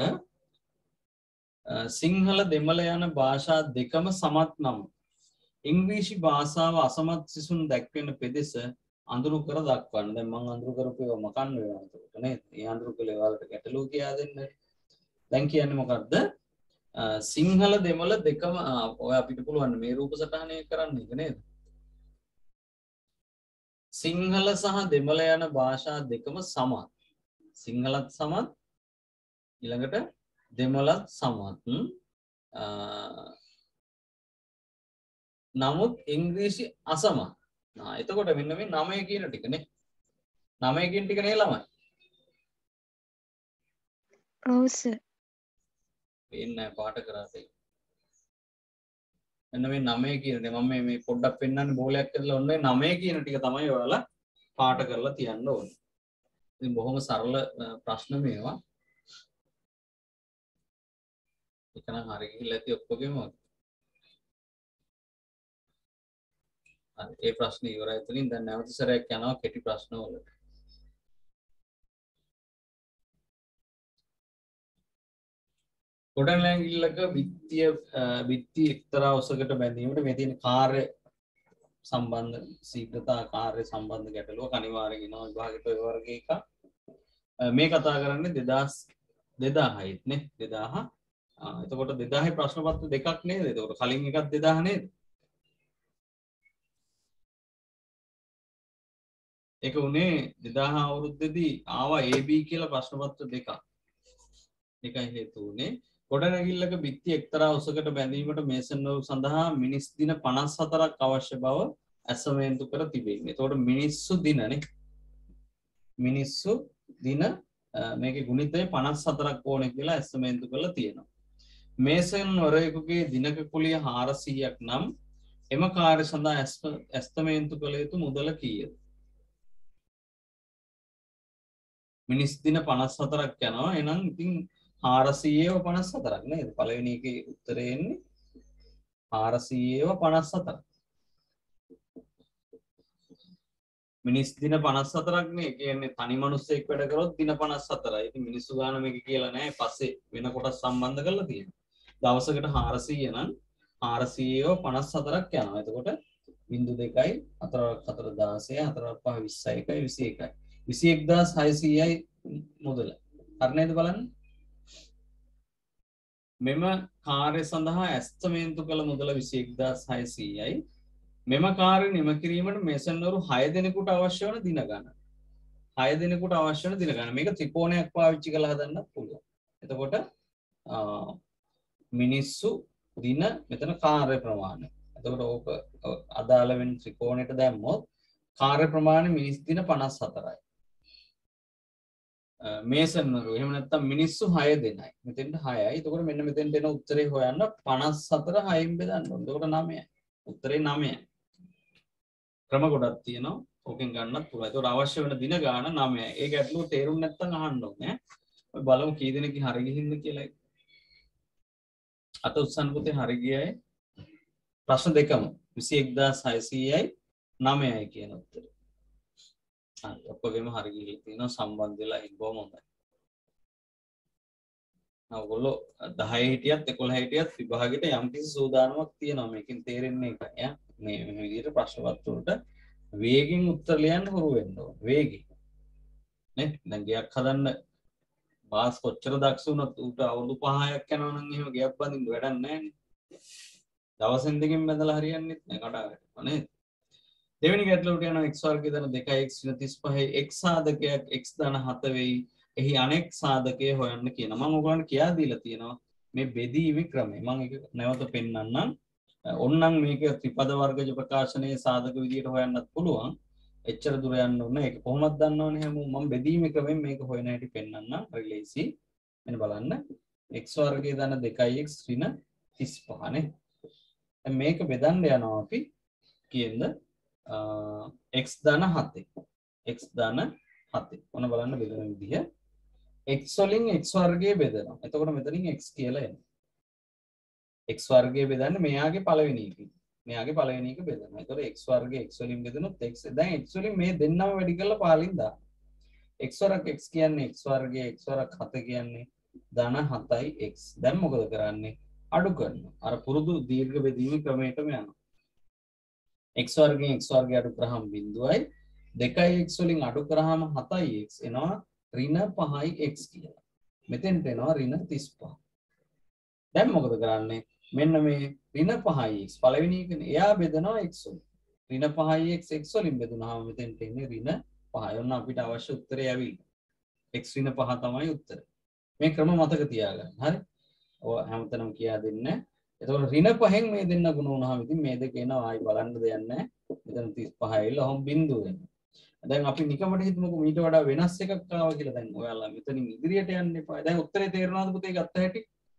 සිංහල දෙමළ යන භාෂා දෙකම සමත් නම් ඉංග්‍රීසි භාෂාව අසමත් සිසුන් දැක්වෙන පෙදෙස අඳුරු කර දක්වන්න. දැන් මම අඳුරු කරපු ඒවා මකන්න වෙනවා එතකොට නේද? මේ අඳුරු කළේ වලට ගැටලුව කියා දෙන්න. දැන් කියන්නේ මොකද්ද? සිංහල දෙමළ දෙකම ඔය අපිට පුළුවන් මේ රූප සටහනය කරන්න එක නේද? සිංහල සහ දෙමළ යන භාෂා දෙකම සමත්. සිංහලත් සමත් ඊළඟට දෙමළත් සමත්. නමුත් ඉංග්‍රීසි අසමත්. නා එතකොට මෙන්න මේ නවය කියන ටිකනේ. නවය කියන ටික නේ ළමයි. ඔව් සර්. පේන්නේ පාට කරාට. මෙන්න මේ නවය කියන දේ මම මේ පොඩ්ඩක් පෙන්නන්නේ බෝලයක් කරලා ඔන්න නවය කියන ටික තමයි ඔයාලා පාට කරලා තියන්න ඕනේ. ඉතින් බොහොම සරල ප්‍රශ්න මේවා. ඒක නම් හරිය ගිහිල්ලා ඇති ඔක්කොගෙම. හරි ඒ ප්‍රශ්නේ ඉවරයි එතනින්. දැන් නැවත සැරයක් යනවා කෙටි ප්‍රශ්න වලට. ගොඩනැගිල්ලක විත්තිය විත්ති එක්තරා ඔසකට බැඳීමට මේ තියෙන කාර්ය සම්බන්ධ ශීඝ්‍රතා කාර්ය සම්බන්ධ ගැටලුව අනිවාර්යෙන් එනවා විභාගෙට ඔය වර්ගයේ එක. මේ කතා කරන්නේ දෙදාස් දෙදාහයිත් නේ දෙදාහ. එතකොට දෙදාහේ ප්‍රශ්න පත්‍ර දෙකක් නේද? එතකොට කලින් එකක් දෙදාහ නේද? ඒක උනේ දෙදාහ අවුරුද්දේදී ආවා A B කියලා ප්‍රශ්න පත්‍ර දෙකක්. ඒකයි හේතුව උනේ ගොඩනැගිල්ලක බිත්ති එක්තරා උසකට බැඳීමට මේසන් වල සඳහා මිනිස් දින පනස් හතරක් අවශ්‍ය බව ඇසමේන්තු කර තිබෙන්නේ. එතකොට මිනිස්සු දිනනේ. මිනිස්සු දින මේකේ ගුණිතය පනස් හතරක් ඕනේ කියලා ඇසමේන්තු කරලා තියෙනවා. මේසන් වරයෙකුගේ දිනක කුලිය හාරසීයක් නම් එම කාර්ය සඳහා ඇස්තමේන්තු කළ යුතු මුදල කීයද? මිනිස් දින පනස් හතරක් යනවා. එහෙනම් ඉතින් හාරසීයව පනස් හතරක් නේද? පළවෙනි එකේ උත්තරේ එන්නේ හාරසීයව පනස් හතරක්. මිනිස් දින පනස් හතරක් නේ. කියන්නේ තනි මිනිස්සෙක් වැඩ කරොත් දින පනස් හතරයි. ඉතින් මිනිස්සු ගාන මේක කියලා නෑ. පස්සේ වෙන කොටස් සම්බන්ධ කරලා තියෙනවා. දවසකට හාරසීය නම් හාරසීයව පනස් හතරක් යනවා. එතකොට බිංදු දෙකයි හතරක් හතර දාසය හතරක් පහ විස්සයි එකයි විසි එකයි. විසි එක්දාස් හයසීයයි මුදල. හරි නේද බලන්න? මෙම කාර්ය සඳහා ඇස්තමේන්තු කළ මුදල විසි එක්දාස් හයසීයයි. මෙම කාර්ය නිම කිරීමට මේසන්වරු හය දෙනෙකුට අවශ්‍ය වන දින ගණන. හය දෙනෙකුට අවශ්‍ය වන දින ගණන. මේක ත්‍රිකෝණයක් පාවිච්චි කරලා හදන්නත් පුළුවන්. එතකොට මිනිස්සු දින මෙතන කාර්ය ප්‍රමාණය. එතකොට ඕක අදාළ වෙන ත්‍රිකෝණයට දැම්මොත් කාර්ය ප්‍රමාණය මිනිස් දින පනස් හතරයි. මේසන්වරු එහෙම නැත්නම් මිනිස්සු හය දෙනයි. මෙතෙන්ට හයයි. එතකොට මෙන්න මෙතෙන්ට එන උත්තරේ හොයන්න පනස් හතර හයෙන් බෙදන්න ඕනේ. එතකොට නවයයි. උත්තරේ නවයයි. ක්‍රම ගොඩක් තියෙනවා. ඕකෙන් ගන්නත් පුළුවන්. ඒකට අවශ්‍ය වෙන දින ගාන නවයයි. ඒ ගැටලුව තේරුම් නැත්නම් අහන්න ඕනේ. ඔය බලමු කී දෙනෙක් හරි ගිහින්ද කියලා. අත උස්සන්න පුතේ හරි ගියයි. ප්‍රශ්න දෙකම විසි එක්දාස් හයසීයයි නවයයි කියන උත්තරේ. හරි ඔක්කොගෙම හරි ගිහින් තියෙනවා සම්බන්ධ වෙලා ඉබ්බවම හොඳයි. ඔයගොල්ලෝ දහය හිටියත් එකොළහ හිටියත් විභාගෙට යම්කිසි සූදානමක් තියෙනවා. මේකෙන් තේරෙන්නේ එකයි. මේ මේ විදිහට ප්‍රශ්න පත්‍ර වලට වේගෙන් උත්තර ලියන්න හුරු වෙන්න ඕන. වේගෙන්. නේ? දැන් ගයක් හදන්න බාස් කොච්චර දක්ෂ වුණත් ඌට අවුරුදු පහක් යනවා නම් එහෙම ගයක් බඳින්න වැඩක් නැහැ නේ. දවසෙන් දෙකකින් බඳලා හරියන්නේ නැහැ කඩාවැටෙනවා නේද? දෙවෙනි ගැටලුවට යනවා x වර්ගය දන දෙකයි x ඍණ තිස් පහයි x සාධකයක් x දන හත වෙයි. එහි අනෙක් සාධකය හොයන්න කියනවා. මම ඔයගොල්ලන්ට කියා දීලා තියෙනවා මේ බෙදීමේ ක්‍රමය. මම ඒක නැවත පෙන්නන්නම්. ඕන්නම් මේක ත්‍රිපද වර්ගජ ප්‍රකාශනයේ සාධක විදියට හොයන්නත් පුළුවන්. එච්චර දුර යන්න ඕනේ. ඒක කොහොමද දන්නවනේ හැමෝම. මම බෙදීමේ ක්‍රමයෙන් මේක හොයන හැටි පෙන්නන්නම්. හරි ලේසි. මෙන්න බලන්න. x වර්ගය දන දෙකයි x ඍණ තිස් පහ නේ. දැන් මේක බෙදන්න යනවා අපි කීයද? x ධන හතේ. x ධන හතේ. ඔන්න බලන්න බෙදන විදිහ. x වලින් x වර්ගය බෙදනවා. එතකොට මෙතනින් x කියලා එනවා. x වර්ගය බෙදන්නේ මෙයාගේ පළවෙනි එකකින්. මෙයාගේ පළවෙනි එක බෙදනවා. එතකොට x වර්ගය x වලින් බෙදනොත් x. දැන් x වලින් මේ දෙන්නම වැඩි කරලා පහලින් දාන්න. x වරක් x කියන්නේ x වර්ගය x වරක් හත කියන්නේ ධන හතයි x. දැන් මොකද කරන්නේ? අඩු කරනවා. අර පුරුදු දීර්ඝ බෙදීමේ ක්‍රමයටම යනවා. x වර්ගයෙන් x වර්ගය අඩු කරාම බිංදුවයි. දෙකයි x වලින් අඩු කරාම හතයි x එනවා ඍණ පහයි x කියලා. මෙතෙන්ට එනවා ඍණ තිස් පහ. දැන් මොකද කරන්නේ? මෙන්න මේ ඍණ පහයි x පළවෙනි එකනේ. එයා බෙදනවා x වලින්. ඍණ පහයි x x වලින් බෙදුනහම මෙතෙන්ට එන්නේ ඍණ පහයි. ඔන්න අපිට අවශ්‍ය උත්තරය ඇවිල්ලා. x ඍණ පහ තමයි උත්තරේ. මේ ක්‍රම මතක තියාගන්න. හරි? ඔය හැමතැනම කියා දෙන්නේ. එතකොට ඍණ පහෙන් මේ දෙන්න ගුණ වුණාම ඉතින් මේ දෙක එනවා ආයි බලන්න දෙයක් නැහැ. මෙතන තිස් පහ ඇවිල්ලා ඔහොම බිංදුව වෙනවා. දැන් අපි නිකමට හිතමුකෝ මීට වඩා වෙනස් එකක් ආවා කියලා. දැන් ඔයාලා මෙතනින් ඉදිරියට යන්න එපා. දැන් උත්තරේ තේරෙනවද පුතේ ගත්ත හැටි?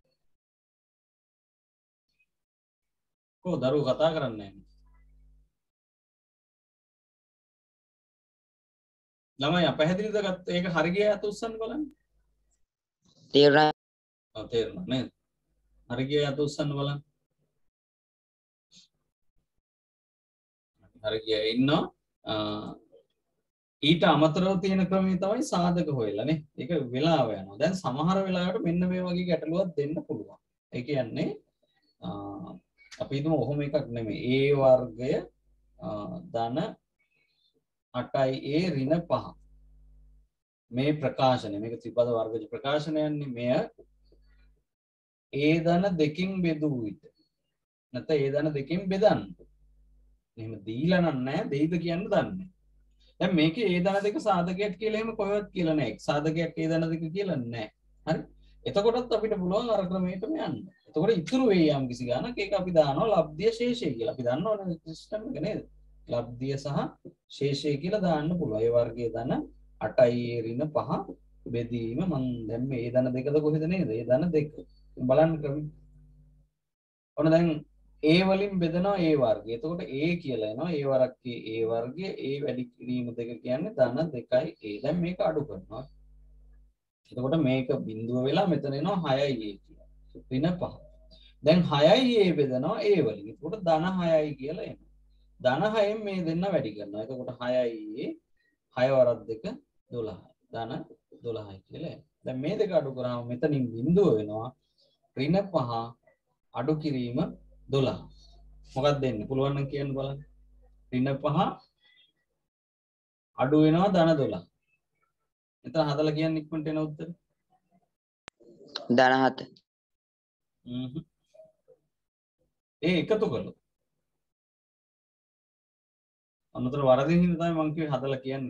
කො දරුවෝ කතා කරන්නේ නැහැ. ළමයි අපහැදිලිද ගත්ත ඒක හරි ගියා අත උස්සන්න බලන්න. තේරුණා. ඔව් තේරුණා නේද? හරි ගියා අත උස්සන්න බලන්න. හරි ගියා ඉන්නවා. ඊට අමතරව තියෙන ක්‍රමය තමයි සාධක හොයලා නේ. ඒක වෙලාව යනවා. දැන් සමහර වෙලාවට මෙන්න මේ වගේ ගැටලුවක් දෙන්න පුළුවන්. ඒ කියන්නේ අපි හිතමු ඔහොම එකක් නෙමෙයි. a වර්ගය ධන අටයි a ඍණ පහ. මේ ප්‍රකාශනය මේක ත්‍රිපද වර්ගජ ප්‍රකාශනයන්නේ මෙය a ධන දෙකකින් බෙදූ විට නැත්නම් a ධන දෙකකින් බෙදන්න. එහෙම දීලා නැහැ දෙයිද කියන්න දන්නේ. දැන් මේකේ a ධන දෙක සාධකයක් කියලා එහෙම කොහෙවත් කියලා නැහැ. x සාධකයක් a ධන දෙක කියලා නැහැ. හරි? එතකොටත් අපිට පුළුවන් අර ක්‍රමයටම යන්න. එතකොට ඉතුරු වෙයි යම් කිසි ගානක් ඒක අපි දානවා ලබ්ධිය ශේෂය කියලා. අපි දන්නවනේ සිස්ටම් එක නේද? ලබ්ධිය සහ ශේෂය කියලා දාන්න පුළුවන්. ඒ වර්ගයේ ධන අටයි a ඍණ පහ බෙදීම මම දැන් මේ a ධන දෙකද කොහෙද නේද? a ධන දෙක. බලන්න ක්‍රමය. ඔන්න දැන් a වලින් බෙදනවා a වර්ගය. එතකොට a කියලා එනවා a වරක්කේ a වර්ගය a වැඩි කිරීම දෙක කියන්නේ ධන දෙකයි a. දැන් මේක අඩු කරනවා. එතකොට මේක බිඳුව වෙලා මෙතන එනවා හයයි a කියලා. ඍණ පහ. දැන් හයයි a බෙදනවා a වලින්. එතකොට ධන හයයි කියලා එනවා. ධන හයෙන් මේ දෙන්න වැඩි කරනවා. එතකොට හයයි a හය වරක් දෙක දොළහයි. ධන දොළහයි කියලා එනවා. දැන් මේ දෙක අඩු කරාම මෙතනින් බිඳුව වෙනවා ඍණ පහ අඩු කිරීම දොළහ. මොකක්ද දෙන්නේ? පුළුවන් නම් කියන්න බලන්න. ඍණ පහ අඩු වෙනවා ධන දොළහ. එතන හදලා කියන්න ඉක්මනට එන උත්තර. ධන හත. හ්ම්. ඒ එකතු කළොත්. අන්නතර වරදින් හින්දා තමයි මම කිව්වේ හදලා කියන්න.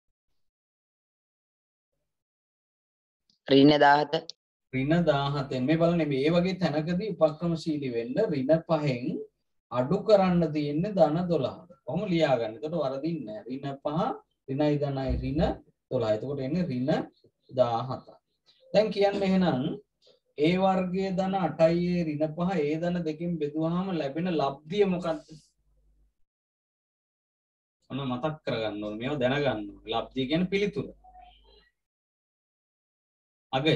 ඍණ දහහත. ඍණ දහහතෙන් මේ බලන්න මේ වගේ තැනකදී උපක්‍රමශීලී වෙන්න ඍණ පහෙන් අඩු කරන්න තියෙන්නේ ධන දොළහ. කොහොම ලියා ගන්න. එතකොට වරදින්නේ නැහැ. ඍණ පහ ඍණයි ධනයි ඍණ දොළහ. එතකොට එන්නේ ඍණ දහහත. දැන් කියන්නේ එහෙනම් a වර්ගයේ ධන අටයි a ඍණ පහ a ධන දෙකෙන් බෙදුවාම ලැබෙන ලබ්ධිය මොකක්ද? ඔන්න මතක් කරගන්න ඕනේ. මේව දැනගන්න ඕනේ. ලබ්ධිය කියන්නේ පිළිතුර. අගය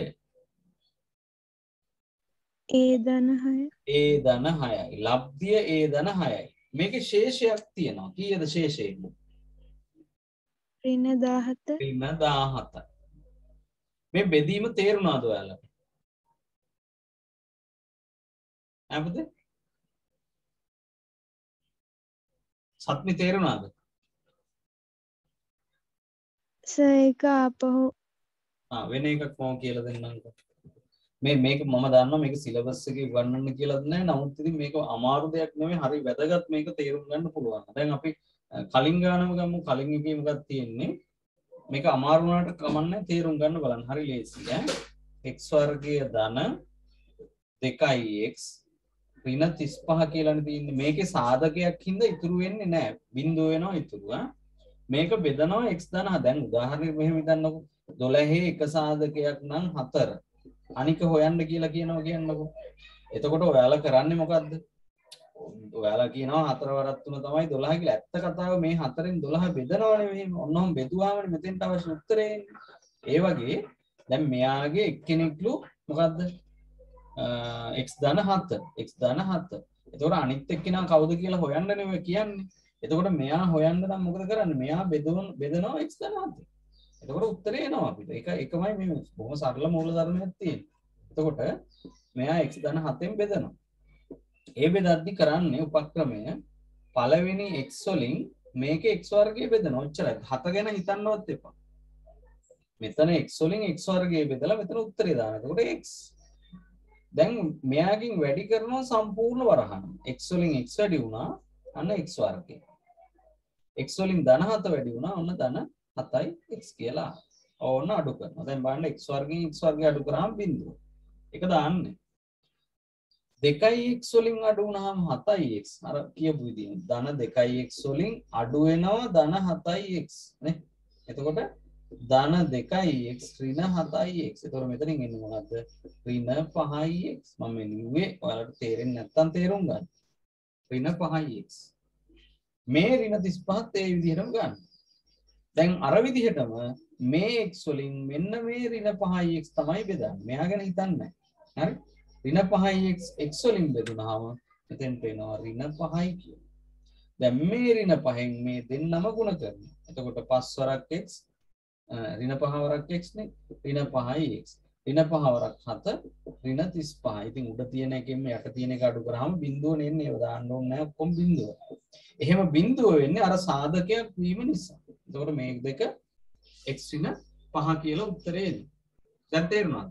a ධන හය. a ධන හයයි. ලබ්ධිය a ධන හයයි. මේකේ ශේෂයක් තියෙනවා. කීයද ශේෂය? ඍණ දහහත. ඍණ දහහත. මේ බෙදීම තේරුණාද ඔයාලට? අපද? සත්‍මි තේරුණාද? සේක ආපහු ආ වෙන එකක් කොහොම කියලා දෙන්නම්කෝ. මේ මේක මම දන්නවා මේක සිලබස් එකේ ගන්නන්න කියලාද නැහැ. නමුත් ඉතින් මේක අමාරු දෙයක් නෙමෙයි. හරි වැදගත් මේක තේරුම් ගන්න පුළුවන්. දැන් අපි කලින් ගානම ගමු. කලින් එකේ මොකක්ද තියෙන්නේ? මේක අමාරු වුණාට කමන්නේ තේරුම් ගන්න බලන්න. හරි ලේසියි ඈ. x වර්ගයේ ධන දෙකයි x ඍණ තිස් පහ කියලානේ තියෙන්නේ. මේකේ සාධකයක් හින්දා ඉතුරු වෙන්නේ නැහැ. බිංදුව වෙනවා ඉතුරු ආ. මේක බෙදනවා x ධන. දැන් උදාහරණයක් මෙහෙම හිතන්නකෝ. දොළහේ එක සාධකයක් නම් හතර. අනික හොයන්න කියලා කියනවා කියන්නකෝ. එතකොට ඔයාලා කරන්නේ මොකද්ද? ඔයාලා කියනවා හතර වරක් තුන තමයි දොළහ කියලා. ඇත්ත කතාව මේ හතරෙන් දොළහ බෙදනවනේ මෙහෙම. ඔන්නෝම බෙදුවාමනේ මෙතෙන්ට අවශ්‍ය උත්තරේ එන්නේ. ඒ වගේ දැන් මෙයාගේ එක්කෙනෙක්ලු මොකද්ද? x ධන හත. x ධන හත. එතකොට අනිත් එක්කෙනා කවුද කියලා හොයන්න නෙවෙයි කියන්නේ. එතකොට මෙයා හොයන්න නම් මොකද කරන්නේ? මෙයා බෙදවන බෙදනවා x ධන හත. එතකොට උත්තරේ එනවා අපිට. ඒක එකමයි මේ බොහොම සරල මූල ධර්මයක් තියෙන්නේ. එතකොට මෙයා x ධන හතෙන් බෙදනවා. ඒ බෙදද්දි කරන්නේ උපක්‍රමය පළවෙනි x වලින් මේක x වර්ගය බෙදනවා. ඔච්චරයි. හත ගැන හිතන්නවත් එපා. මෙතන x වලින් x වර්ගය බෙදලා මෙතන උත්තරේ දානවා. එතකොට x. දැන් මෙයාගෙන් වැඩි කරනවා සම්පූර්ණ වරහන්. x වලින් x වැඩි වුණා අන්න x වර්ගය. x වලින් ධන හත වැඩි වුණා ඔන්න ධන හතයි x කියලා. ඕන අඩු කරනවා. දැන් බලන්න x වර්ගයෙන් x වර්ගය අඩු කරාම බිංදුව. ඒක දාන්නේ. දෙකයි x වලින් අඩු වුණාම හතයි x. අර කියපු විදිහට ධන දෙකයි x වලින් අඩු වෙනවා ධන හතයි x නේ. එතකොට ධන දෙකයි x ඍණ හතයි x. එතකොට මෙතනින් එන්නේ මොකද්ද? ඍණ පහයි x. මම මෙන්නේ ඔයාලට තේරෙන්නේ නැත්නම් තේරුම් ගන්න. ඍණ පහයි x. මේ ඍණ තිස් පහත් ඒ විදිහටම ගන්න. දැන් අර විදිහටම මේ x වලින් මෙන්න මේ ඍණ පහයි x තමයි බෙදන්නේ. මෙයා ගැන හිතන්නේ නැහැ. හරි? ඍණ පහයි x x වලින් බෙදුනහම එතෙන්ට එනවා ඍණ පහයි කියලා. දැන් මේ ඍණ පහෙන් මේ දෙන්නම ගුණ කරනවා. එතකොට පහ වරක් x ඍණ පහ වරක් x නේ ඍණ පහයි x. ඍණ පහ වරක් හත ඍණ තිස් පහයි. ඉතින් උඩ තියෙන එකෙන් යට තියෙන එක අඩු කරාම බිඳුවනේ එන්නේ. ඒව දාන්න ඕනේ නැහැ ඔක්කොම බිඳුව. එහෙම බිඳුව වෙන්නේ අර සාධකයක් වීම නිසා. එතකොට මේ දෙක x ඍණ පහ කියලා උත්තරේ එන්නේ. දැන් තේරුණාද?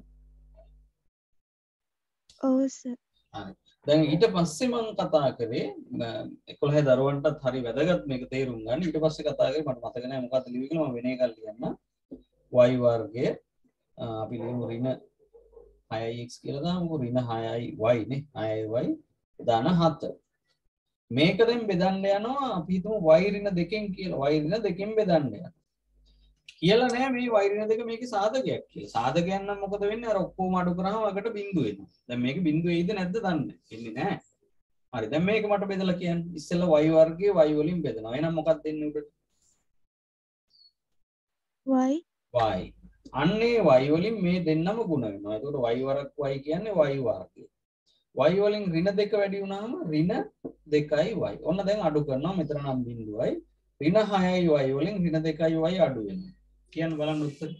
ඔව් සර්. හරි. දැන් ඊට පස්සේ මම කතා කරේ එකොළහ දරුවන්ටත් හරි වැදගත් මේක තේරුම් ගන්න. ඊට පස්සේ කතා කරේ මට මතක නැහැ මොකක්ද ලිව්වේ කියලා මම වෙන එකක් ලියන්න. y වර්ගය අපි ලියමු ඍණ හයයි x කියලා දාමුකෝ. ඍණ හයයි y නේ. හයයි y ධන හත. මේක දැන් බෙදන්න යනවා අපි හිතමු y ඍණ දෙකෙන් කියලා. y ඍණ දෙකෙන් බෙදන්න යනවා. කියලා නෑ මේ y ඍණ දෙක මේකේ සාධකයක් කියලා. සාධකයන් නම් මොකද වෙන්නේ? අර ඔක්කොම අඩු කරාම අකට බිංදුව එනවා. දැන් මේක බිංදුව එයිද නැද්ද දන්නේ එන්නේ නෑ. හරි. දැන් මේක මට බෙදලා කියන්න. ඉස්සෙල්ලා y වර්ගයේ y වලින් බෙදනවා. එහෙනම් මොකක්ද එන්නේ උඩට? y y. අන්නේ y වලින් මේ දෙන්නම ගුණ වෙනවා. එතකොට y වරක් y කියන්නේ y වර්ගය. y වලින් ඍණ දෙක වැඩි වුණාම ඍණ දෙකයි y. ඔන්න දැන් අඩු කරනවා. මෙතන නම් බිංදුවයි. ඍණ හයයි y වලින් ඍණ දෙකයි y අඩු වෙනවා. කියන්න බලන්න උත්තර.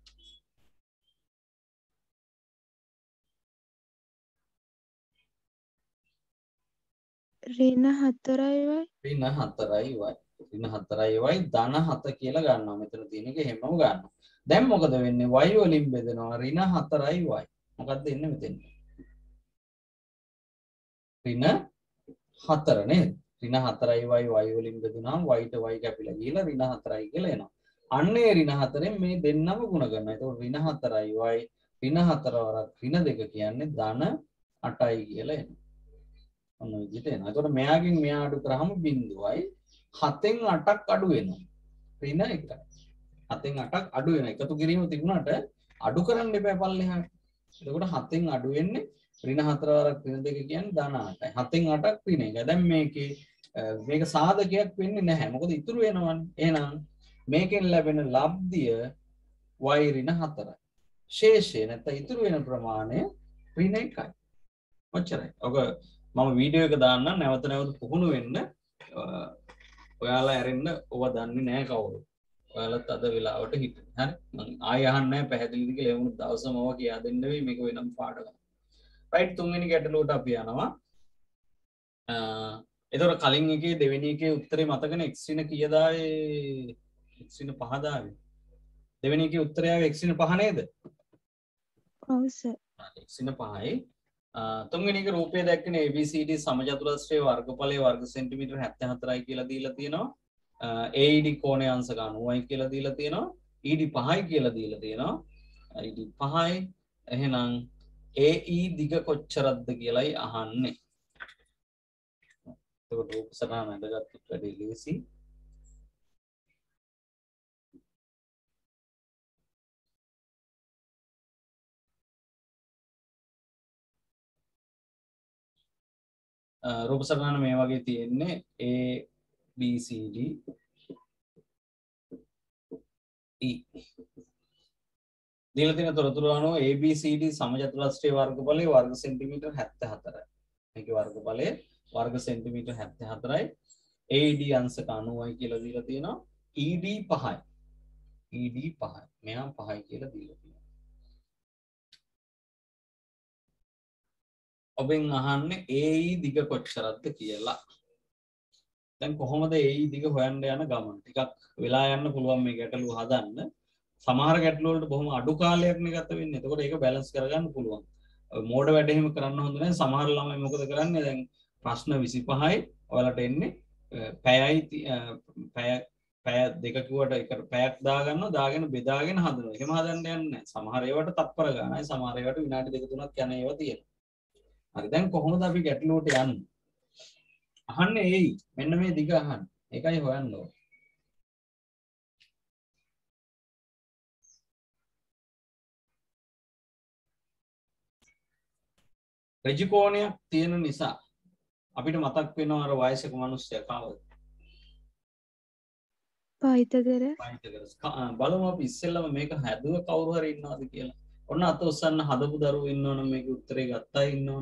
ඍණ හතරයි y ඍණ හතරයි y. ඍණ හතරයි y ධන හත කියලා ගන්නවා. මෙතන තියෙන එක හැමම ගන්නවා. දැන් මොකද වෙන්නේ? y වලින් බෙදනවා ඍණ හතරයි y. මොකක්ද එන්නේ මෙතෙන්? ඍණ හතර නේද? ඍණ හතරයි y y වලින් බෙදුනහම y ට y කැපිලා ගිහලා ඍණ හතරයි කියලා එනවා. අන්නේ ඍණ හතරෙන් මේ දෙන්නම ගුණ කරනවා. ඒතකොට ඍණ හතරයි y ඍණ හතර වරක් ඍණ දෙක කියන්නේ ධන අටයි කියලා එනවා. ඔන්න විදිහට එනවා. ඒතකොට මෙයාගෙන් මෙයා අඩු කරාම බිංදුවයි හතෙන් අටක් අඩු වෙනවා. ඍණ එකයි. හතෙන් අටක් අඩු වෙනවා. එකතු කිරීම තිබුණාට අඩු කරන්න එපා පල්ලෙහාට. එතකොට හතෙන් අඩු වෙන්නේ ඍණ හතර වරක් ඍණ දෙක කියන්නේ ධන අටයි. හතෙන් අටක් ඍණ එක. දැන් මේකේ මේක සාධකයක් වෙන්නේ නැහැ. මොකද ඉතුරු වෙනවනේ. එහෙනම් මේකෙන් ලැබෙන ලබ්ධිය y ඍණ හතරයි. ශේෂය නැත්නම් ඉතුරු වෙන ප්‍රමාණය ඍණ එකයි. ඔච්චරයි. ඔක මම වීඩියෝ එක දාන්නම් නැවත නැවත පුහුණු වෙන්න. ඔයාලා ඇරෙන්න ඔව දන්නේ නැහැ කවුරු. ඔයාලත් අද වෙලාවට හිටින්න. හරි. මම ආයෙ අහන්නේ නැහැ පැහැදිලිද කියලා. ඒ වුණ දවසම ඔව කියා දෙන්න වෙයි මේක වෙනම පාඩමක්. රයිට් තුන්වෙනි ගැටලුවට අපි යනවා. අ එතකොට කලින් එකේ දෙවෙනි එකේ උත්තරේ මතකනේ x ඍණ කීයද ආවේ? x ඍණ පහ දාවේ. දෙවෙනි එකේ උත්තරය ආවේ x ඍණ පහ නේද? ඔව් සර්. x ඍණ පහයි. තුන්වෙනි එක රූපය දැක්කනේ A B C D සමචතුරස්‍රයේ වර්ගඵලයේ වර්ග සෙන්ටිමීටර් හැත්තෑ හතරයි කියලා දීලා තියෙනවා. A E D කෝණයේ අංශක අනූවයි කියලා දීලා තියෙනවා. E D පහයි කියලා දීලා තියෙනවා. E D පහයි. එහෙනම් A E දිග කොච්චරක්ද කියලායි අහන්නේ. එතකොට රූප සටහන අඳගත්තොත් වැඩි ලේසි. රූප සටහන මේ වගේ තියෙන්නේ A B C D E. දීලා තියෙන තොරතුරු අනුව A B C D සමචතුරස්‍රයේ වර්ගඵලයේ වර්ග සෙන්ටිමීටර් හැත්තෑ හතරයි. මේකේ වර්ගඵලය වර්ග සෙන්ටිමීටර් හැත්තෑ හතරයි. A E D අංශක අනූවයි කියලා දීලා තියෙනවා. E D පහයි. E D පහයි. මෙයා පහයි කියලා දීලා තියෙනවා. ඔබෙන් අහන්නේ A E දිග කොච්චරක්ද කියලා. දැන් කොහොමද A E දිග හොයන්න යන ගමන? ටිකක් වෙලා යන්න පුළුවන් මේ ගැටලුව හදන්න. සමහර ගැටලු වලට බොහොම අඩු කාලයක් නේ ගත වෙන්නේ. එතකොට ඒක බැලන්ස් කරගන්න පුළුවන්. මෝඩ වැඩ එහෙම කරන්න හොඳ නැහැ. සමහර ළමයි මොකද කරන්නේ? දැන් ප්‍රශ්න විසිපහයි ඔයාලට එන්නේ පැයයි පැය පැය දෙක කිව්වට එක පැයක් දාගන්නවා. දාගෙන බෙදාගෙන හදනවා. එහෙම හදන්න යන්නේ නැහැ. සමහර ඒවාට තත්පර ගානයි. සමහර ඒවාට විනාඩි දෙක තුනක් යන ඒවා තියෙනවා. හරි දැන් කොහොමද අපි ගැටලුවට යන්නේ? අහන්නේ එයි. මෙන්න මේ දිග අහන්න. ඒකයි හොයන්න ඕනේ. ඍජු කෝණයක් තියෙන නිසා අපිට මතක් වෙනවා අර වයසක මිනිස්සයා කවුද? පයිතගරස්. පයිතගරස්. බලමු අපි ඉස්සෙල්ලම මේක හැදුව කවුරු හරි ඉන්නවද කියලා. ඔන්න අත උස්සන්න හදපු දරුවෝ ඉන්නවනම් මේකේ උත්තරේ ගත්තා ඉන්නවනම්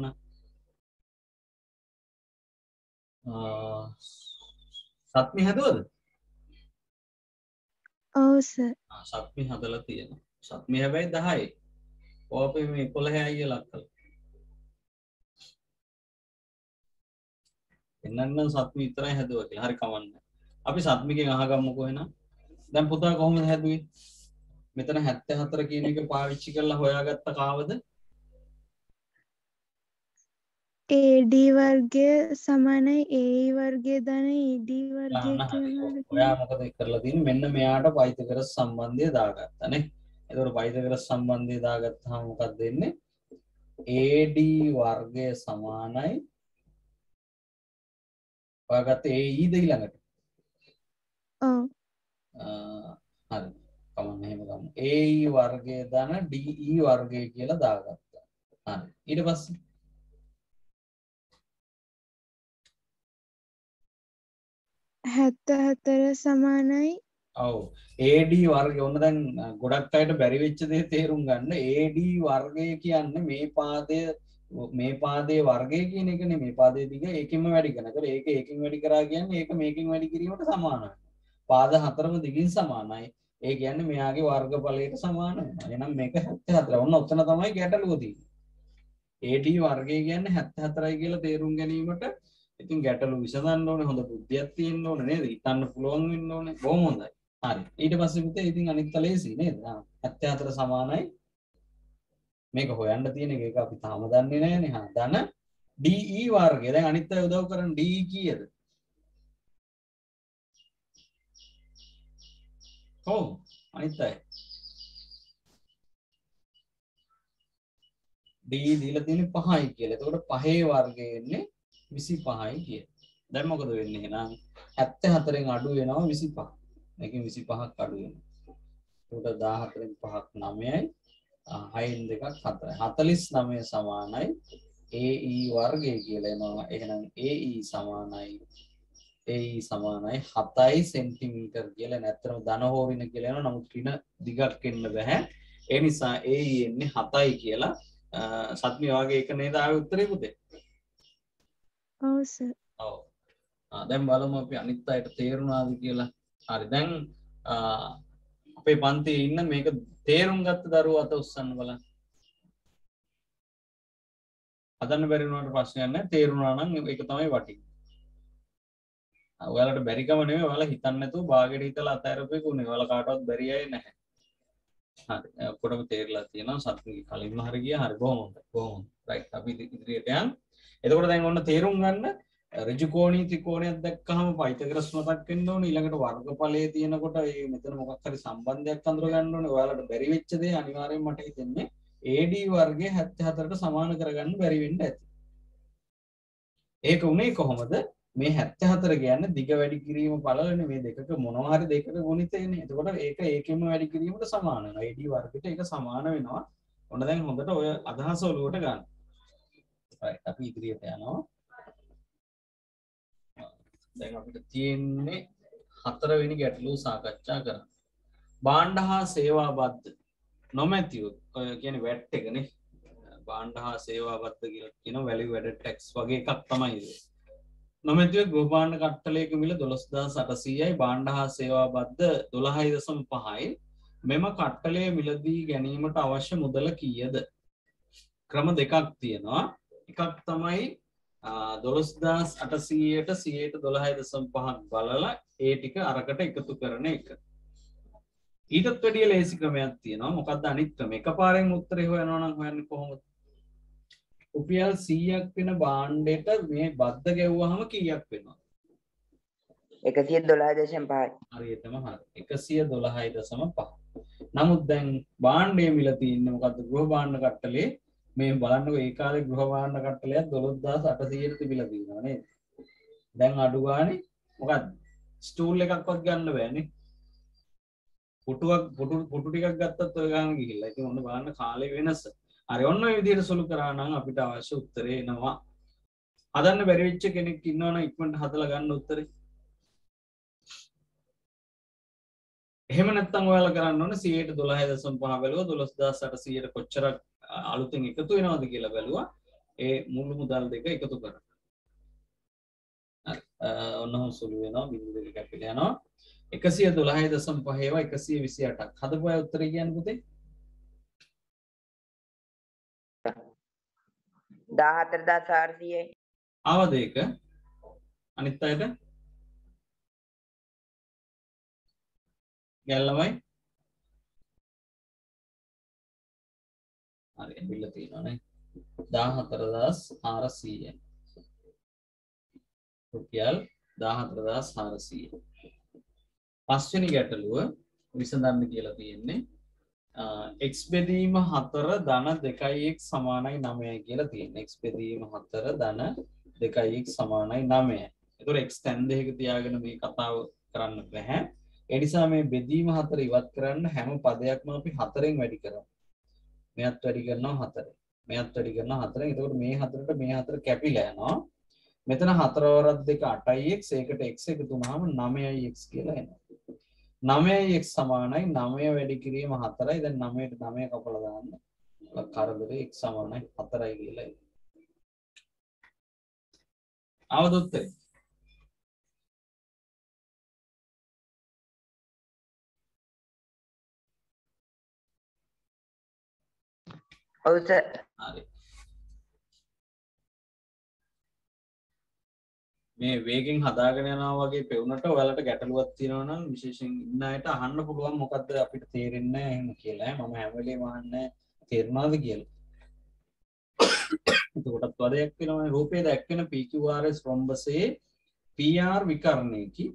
සත්මි හදුවද? ඔව් සර්. ආ සත්මි හදලා තියෙනවා. සත්මි හැබැයි දහයයි. ඔය අපි මේ එකොළහයි අයියා ලක් කළා. එන්නන්න සත්මි විතරයි හැදුවා කියලා. හරි කමන්නේ. අපි සත්මිගෙන් අහගමුකෝ එහෙනම්. දැන් පුතා කොහොමද හැදුවේ? මෙතන හැත්තෑ හතර කියන එක පාවිච්චි කරලා හොයාගත්ත කාවද? A D වර්ගය සමානයි A E වර්ගය ධන E D වර්ගය කියනවාද? ඔයා මොකද කරලා තියෙන්නේ? මෙන්න මෙයාට පයිතගරස් සම්බන්ධය දාගත්තා නේ. එතකොට පයිතගරස් සම්බන්ධය දාගත්තාම මොකක්ද වෙන්නේ? A D වර්ගය සමානයි ඔයාගත්තේ A E ද ඊළඟට? ඔව්. හරි. කමන්න එහෙම ගමු. A E වර්ගය ධන D E වර්ගය කියලා දාගත්තා. හරි. ඊට පස්සේ හැත්තෑ හතර සමානයි ඔව් A D වර්ගය ඔන්න දැන් ගොඩක් අයට බැරි වෙච්ච දේ තේරුම් ගන්න. A D වර්ගය කියන්නේ මේ පාදය මේ පාදයේ වර්ගය කියන එකනේ මේ පාදයේ දිග ඒකෙන්ම වැඩි කරන. ඒතකොට ඒක ඒකෙන් වැඩි කරා කියන්නේ ඒක මේකෙන් වැඩි කිරීමට සමානයි. පාද හතරම දිගින් සමානයි. ඒ කියන්නේ මෙයාගේ වර්ගඵලයට සමාන වෙනවා. එහෙනම් මේක හැත්තෑ හතර. ඔන්න ඔතන තමයි ගැටලුව තියෙන්නේ. A D වර්ගය කියන්නේ හැත්තෑ හතරයි කියලා තේරුම් ගැනීමට ඉතින් ගැටලු විසඳන්න ඕනේ. හොඳ බුද්ධියක් තියෙන්න ඕනේ නේද? හිතන්න පුළුවන් වෙන්න ඕනේ. බොහොම හොඳයි. හරි. ඊට පස්සේ පුතේ ඉතින් අනිත් තලේසි නේද? හැත්තෑ හතර සමානයි මේක හොයන්න තියෙන එක ඒක අපි තාම දන්නේ නැහැනේ. හා ධන D E වර්ගය. දැන් අනිත් අය උදව් කරන D E කීයද? ඔව් අනිත් අය D දීලා තියෙන්නේ පහයි කියලා. එතකොට පහේ වර්ගය එන්නේ විසිපහයි කියලා. දැන් මොකද වෙන්නේ එහෙනම්? හැත්තෑ හතරෙන් අඩු වෙනවා විසිපහ. මේකෙන් විසිපහක් අඩු වෙනවා. එතකොට දාහතරෙන් පහක් නවයයි. හයෙන් දෙකක් හතරයි. හතළිස් නවය සමානයි A E වර්ගය කියලා එනවා. එහෙනම් A E සමානයි A E සමානයි හතයි සෙන්ටිමීටර් කියලා. නැත්නම් ධන හෝ ඍණ කියලා එනවා. නමුත් ඍණ දිගක් එන්න බෑ. ඒ නිසා A E එන්නේ හතයි කියලා. සත්මි වාගේ එක නේද ආවේ උත්තරේ පුතේ? ඔව් සර්. ඔව්. ආ දැන් බලමු අපි අනිත් අයට තේරුණාද කියලා. හරි. දැන් අපේ පන්තියේ ඉන්න මේක තේරුම් ගත්ත දරුවෝ අත උස්සන්න බලන්න. හදන්න බැරි වුණාට ප්‍රශ්නයක් නැහැ. තේරුණා නම් ඒක තමයි වටින්නේ. ඔයාලට බැරිකම නෙමෙයි ඔයාලා හිතන්නේ නැතුව බාගෙට හිතලා අතහැරපු එක උනේ. ඔයාලා කාටවත් බැරි අය නැහැ. හරි. ඔක්කොටම තේරලා තියෙනවා. සත්‍යයේ කලින්ම හරි ගියා. හරි බොහොම හොඳයි. බොහොම හොඳයි. රයිට්. අපි ඉදිරියට යන්න. එතකොට දැන් ඔන්න තේරුම් ගන්න ඍජු කෝණී ත්‍රිකෝණයක් දැක්කහම පයිතගරස් මතක් වෙන්න ඕනේ. ඊළඟට වර්ගඵලයේ තියෙනකොට මේ මෙතන මොකක් හරි සම්බන්ධයක් අඳුර ගන්න ඕනේ. ඔයාලට බැරි වෙච්ච දේ අනිවාර්යෙන් මට හිතෙන්නේ A D වර්ගය හැත්තෑ හතරට සමාන කරගන්න බැරි වෙන්න ඇති. ඒක උනේ කොහොමද? මේ හැත්තෑ හතර කියන්නේ දිග වැඩි කිරීම බලලනේ මේ දෙකක මොනවා හරි දෙකක ගුණිතයනේ. එතකොට ඒක ඒකෙම වැඩි කිරීමට සමාන වෙනවා. A D වර්ගයට ඒක සමාන වෙනවා. ඔන්න දැන් හොඳට ඔය අදහස ඔලුවට ගන්න. right අපි ඉදිරියට යනවා. දැන් අපිට තියෙන්නේ හතරවෙනි ගැටලුව සාකච්ඡා කරන්න. භාණ්ඩ හා සේවා බද්ධ නොමැතිව ඔය කියන්නේ වැට් එකනේ. භාණ්ඩ හා සේවා බද්ධ කියලා කියන වැලියු ඇඩඩ් ටැක්ස් වගේ එකක් තමයි ඒක. නොමැතිව ගෘහ භාණ්ඩ කට්ටලයක මිල දොළොස් හදාස් අටසීයයි භාණ්ඩ හා සේවා බද්ධ දොළහයි දශම පහයි. මෙම කට්ටලය මිලදී ගැනීමට අවශ්‍ය මුදල කීයද? ක්‍රම දෙකක් තියෙනවා. එකක් තමයි දොළොස් හදාස් අටසීයට සියයට දොළහයි දශම පහක් බලලා ඒ ටික අරකට එකතු කරන එක. ඊටත් වැඩිය ලේසි ක්‍රමයක් තියෙනවා. මොකක්ද අනිත් ක්‍රම? එකපාරෙන් උත්තරේ හොයනවා නම් හොයන්නේ කොහොමද? රුපියල් සීයක් වෙන භාණ්ඩයට මේ බද්ද ගෙවුවහම කීයක් වෙනවද? එකසිය දොළහ දශම පහයි. හරියටම හරි. එකසිය දොළහයි දශම පහ. නමුත් දැන් භාණ්ඩයේ මිල තියෙන්නේ මොකද්ද? ගෘහ භාණ්ඩ කට්ටලේ මේ බලන්නකො ඒ කාලේ ගෘහ භාණ්ඩ කට්ටලයක් දොළොස් හදාස් අටසීයට තිබිලා තියෙනවා නේද? දැන් අඩු ගානේ මොකද්ද? ස්ටූල් එකක්වත් ගන්න බෑනේ. පුටුවක් පුටු පුටු ටිකක් ගත්තත් ඔය ගාන ගිහිල්ලා. ඉතින් ඔන්න බලන්න කාලේ වෙනස. හරි ඔන්න ඔය විදිහට සුළු කරා නම් අපිට අවශ්‍ය උත්තරේ එනවා. හදන්න බැරි වෙච්ච කෙනෙක් ඉන්නවනම් ඉක්මනට හදලා ගන්න උත්තරේ. එහෙම නැත්නම් ඔයාලා කරන්න ඕනේ සියයට දොළහ දශම පහ බැලුවා දොළොස් හදාස් අටසියයට කොච්චර අලුතෙන් එකතු වෙනවද කියලා බැලුවා ඒ මුළු මුදල් දෙක එකතු කරලා හරි ඔන්නම සුළු වෙනවා බිංදුව දෙක කැපිලා යනවා එකසිය දොළහ දශම පහ ඒවා එකසිය විසි අටක් හදපු අය උත්තරේ කියන්නේ පුතේ දාහතර හදාස් හාරසියයි ආවද ඒක අනිත් අයට ගැල්ලමයි හරි ඇවිල්ලා තියෙනවානේ දාහතර හදාස් හාරසියයි රුපියල් දාහතර හදාස් හාරසියයි පස්වෙනි ගැටලුව විසඳන්න කියලා තියෙන්නේ x බෙදීම හතර ධන දෙකයි x සමානයි නවයයි කියලා තියෙනවා x බෙදීම හතර ධන දෙකයි x සමානයි නවයයි ඒතකොට x තැන් දෙකක තියාගෙන මේ කතාව කරන්න බෑ ඒ නිසා මේ බෙදීම හතර ඉවත් කරන්න හැම පදයක්ම අපි හතරෙන් වැඩි කරමු මෙයත් වැඩි කරනවා හතරෙන් මෙයත් වැඩි කරනවා හතරෙන් එතකොට මේ හතරට මේ හතර කැපිලා යනවා මෙතන හතර වරක් දෙක අටයි x ඒකට x එකතු වුනහම නවයයි x කියලා එනවා නවයයි x සමානයි නවය වැඩි කිරීම හතරයි දැන් නවයට නවය කපලා දාන්න කරදරේ x සමානයි හතරයි කියලා එනවා ආවද උත්තරේ ඔව් සර් හරි මේ වේගෙන් හදාගෙන යනවා වගේ පෙවුනට ඔයාලට ගැටලුවක් තියෙනවා නම් විශේෂයෙන් ඉන්න අයට අහන්න පුළුවන් මොකද්ද අපිට තේරෙන්නේ නැහැ එහෙම කියලා. මම හැම වෙලේම අහන්නේ තේරුණාද කියලා. එතකොටත් වදයක් වෙනවා රූපයේ දැක්වෙන P Q R S රොම්බසේ P R විකර්ණයකි